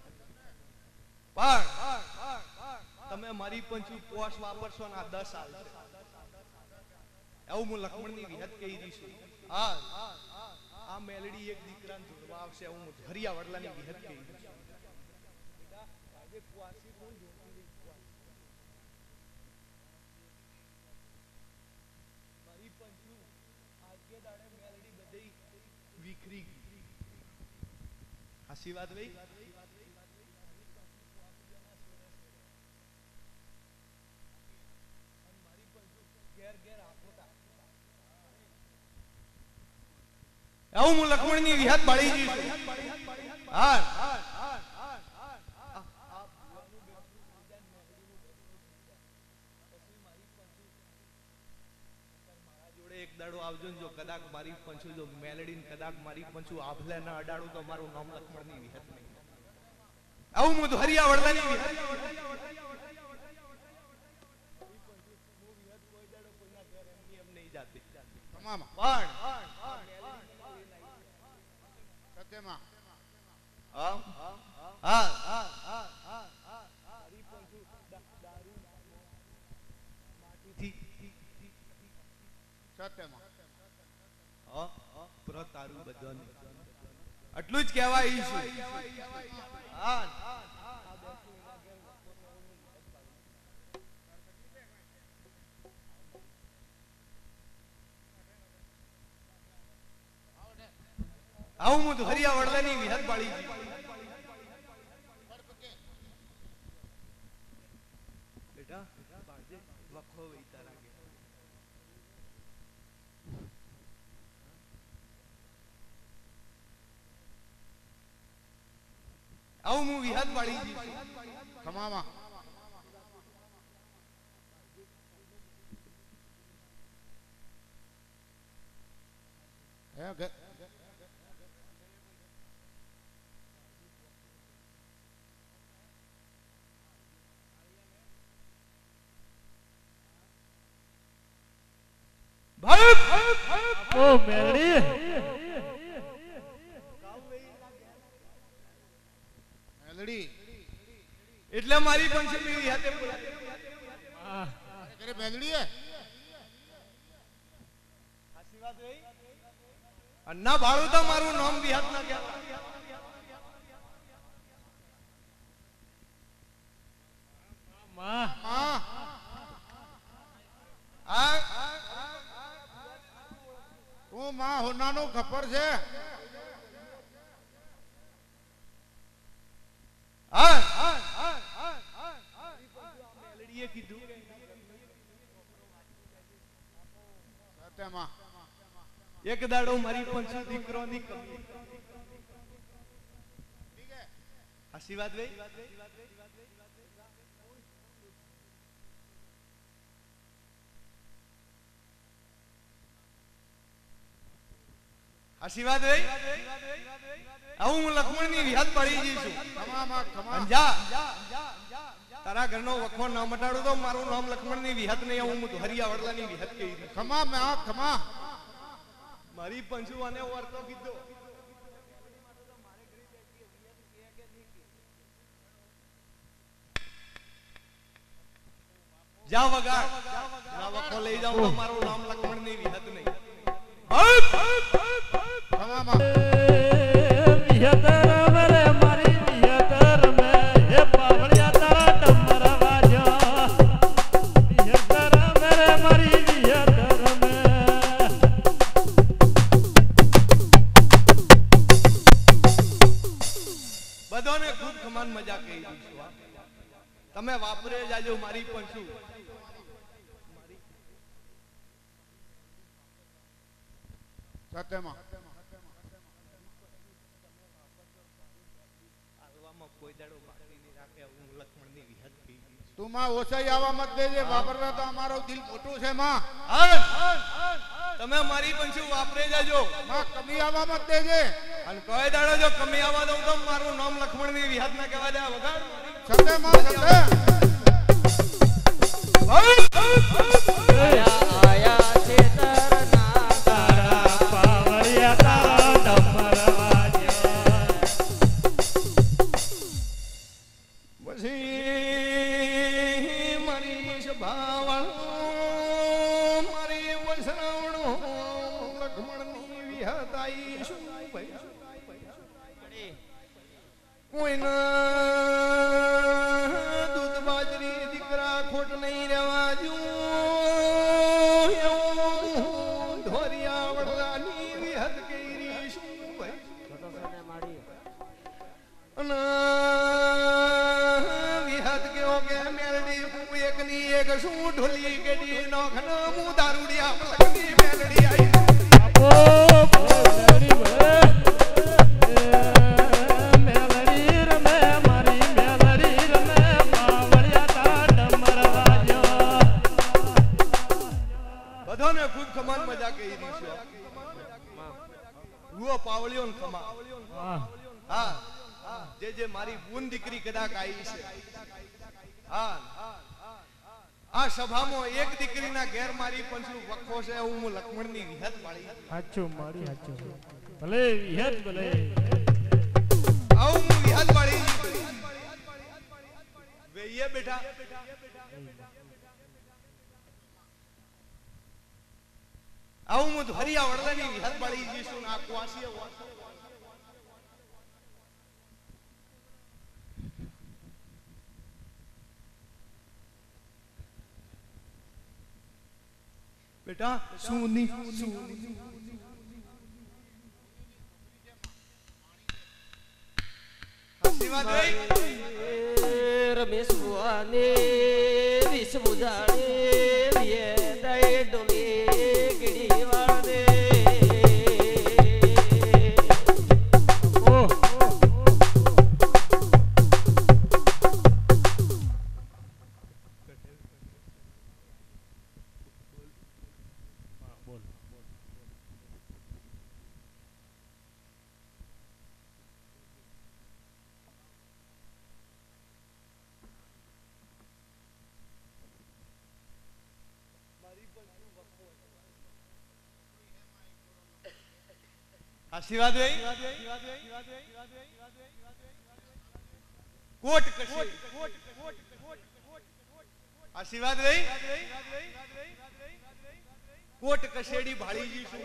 પણ તમે મારી પંચુ પોષ વાપરશો ને આ દસ આવશે એવું હું લક્ષ્મણની વિહત કરી છું. હા આ મેલડી એક દીકરાને જોડવા આવશે એવું હું હરિયા વડલાની વિહત કરી છું. મારી પંચુ આજે દાડે મેલડી બધી વિખરી ગઈ. હાસી વાત ભાઈ. મારી પંચુ ઘેર ઘેર આપોતા આવું હું લક્ષ્મણની વિહત બાળી ગઈ છું. હા એક દાડો આવજો ને જો કદાચ મારી પંચુ જો મેલડી કદાચ મારી પંચુ આભલે ના અડાડું તો મારું નામ લક્ષ્મણની વિહત નહીં. આવું હું તો હરિયા વડલાની વિહત. કોઈ દાડો કોઈના ઘર એમની એમ નહીં જાતી. તમામ પણ સત્યમાં હા હા હા હા હા મારી પંચુ દારૂ માટીથી સત્યમાં તારું બધાને આટલું જ કહેવાય છે. હા આવું હું તો હરિયા વડલાની વિહત પાડી છે. બેટા બાળજે વખો વૈતા લાગે. આવું હું વિહત પાડી છે. ખમામાં હે કે મેલડી મેલડી એટલે મારી પંચમી મેરી હાથે બોલાવી અરે મેલડી હે સાચી વાત રહી અન્ના ભાળું તો મારું નામ વિહાત ના કહેતા માં માં આ તું માં હોનાનું ખબર છે હા મેલડીએ કીધું સત્યમાં એક દાડો મારી પંચી દીકરોની કમી હાસી વાત ભાઈ હાસી વાત ભાઈ આવું હું લક્ષ્મણની વિહાત પડી જઈશું ખમામાં ખમા અંજા તારા ઘરનો વખો ના મટાડું તો મારું નામ લક્ષ્મણની વિહાત નહીં આવું હું હરિયા વડલાની વિહાત કહી દઈશ ખમા માં ખમા મારી પંચુ આને વર્તો કીધો જા વગા ના વખો લઈ જાવ તો મારું નામ લક્ષ્મણની વિહત નહીં ખમામાં વિહતર મેરે મારી વિહતર મે હે પાવળિયા તારા ડમર વાજો વિહતર મેરે મારી વિહતર મે બધાને ખૂબ ખમાન મજા કહી દઈશું તમે વાપરે જાજો મારી પંચુ સત્યમાં હાલવામાં કોઈ દાડો બાકી નહીં રાખે હું લક્ષ્મણની વિહત કહી દઈશ તું માં ઓછાઈ આવા મત દેજે વાપરતા તો અમારો દિલ મોટું છે માં તમે મારી પંચુ વાપરે જાજો માં કમી આવા મત દેજે અને કોઈ દાડો જો કમી આવવા દઉં તો મારું નામ લક્ષ્મણની વિહત ના કહેવા દે વગાડ સત્યમાં સત્ય આયા છે તરના તારા પાવળિયા તારા ડમર વાજો પછી મારી સભાવણ મારી વસરાવણો લક્ષ્મણની વિહત આઈ શું કોઈના દૂધ બાજરી દીકરા ખોટ નહીં રહેવા જો ધોરિયા વડલાની વિહત કરી શું ભાઈ અને વિહત કેવો કે મેલડી હું એકની એક શું ઢોલી કેડી નોખન હું દારૂડિયા મલકની મેલડી આઈ આપો મેલડી વે મેલડી રમે મારી મેલડી રમે પાવળિયા તારા ડમર વાજો બધાને ખૂબ ખમાન મજા કહી દઈશું હુઓ પાવળિયો ને ખમા હા જે જે મારી બૂન દીકરી કદાચ આવી છે હા આ સભામાં એક દીકરીના ઘેર મારી પંચુ વખો છે હું હું લક્ષ્મણની વિહત પાડી હાચું મારી હાચું ભલે વિહત ભલે આવું હું વિહત પાડી વેઈએ બેટા આવું હું હરિયા વડલાની વિહત પાડી જઈશું આ કુવાસીએ બેટા સુની સુની વાત રમેશ ભુવાને વિષ બુજાડે વિયે દઈ ડોલે ગીડી વાળે ઓહ બોલ આશીર્વાદ ભાઈ કોટ કશે આશીર્વાદ ભાઈ કોટ કશેડી ભાળીજી છું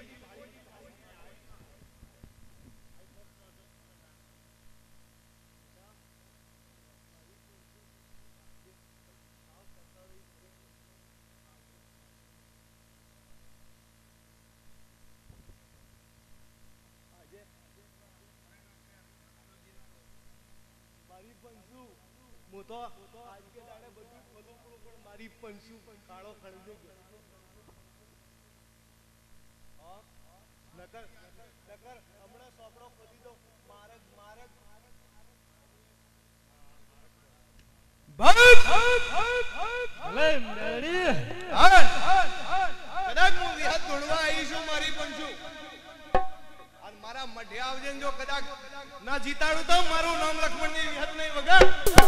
હું તો આજ કે દાડે બધું ખોલું પણ મારી પંસુ કાળો ખણજો નકર નકર હમણાં સોપડો ખોદી દો મારે મારે કદાચ હું વિહત દોડવા આવી છું મારી પંસુ અને મારા મઢે આવજે જો કદાચ ના જીતાડું તો મારું નામ લક્ષ્મણ ની વિહત નહીં વગર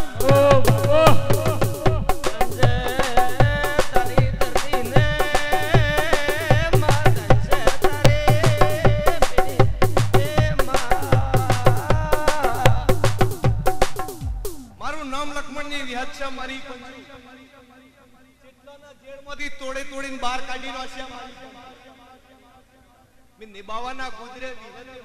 મારું નામ લક્ષ્મણ ની વિહત છે મારી પંચુ જેટલાના જેડમાંથી તોડે તોડીને બહાર કાઢી નાખ્યા મારી મે નિભાવવાના ગુજરે વિહતે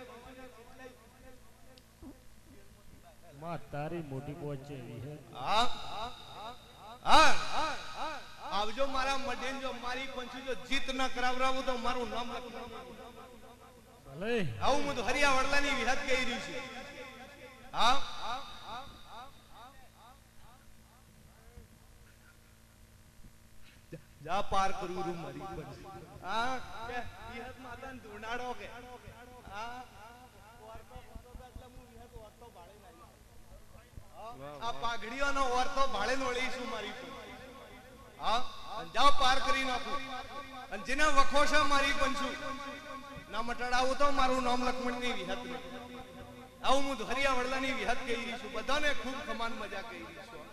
માં તારી મોટી પહોંચ છે હા હા આવજો મારા મઢેન જો મારી પંચુ જો જીત ન કરાવરાવું તો મારું નામ લખવાનું ભલે આવું હું તો હરિયા વડલાની વિહત કહી રહ્યું છું હા જા પાર કરું રૂ મારી પંચુ હા કે વિહત માતાને ધોનાડો કે હા આ પાઘડીઓનો ઓરતો ભાળે નોળીશું મારી હા જાવ પાર કરી નાખું અને જેને વખો છે મારી પંચુ ના મટાડાવું તો મારું નામ લક્ષ્મણ ની વિહત નહીં આવું હું હરિયા વડલાની વિહત કહી રહી છું બધાને ખૂબ ખમાન મજા કહી રહી છું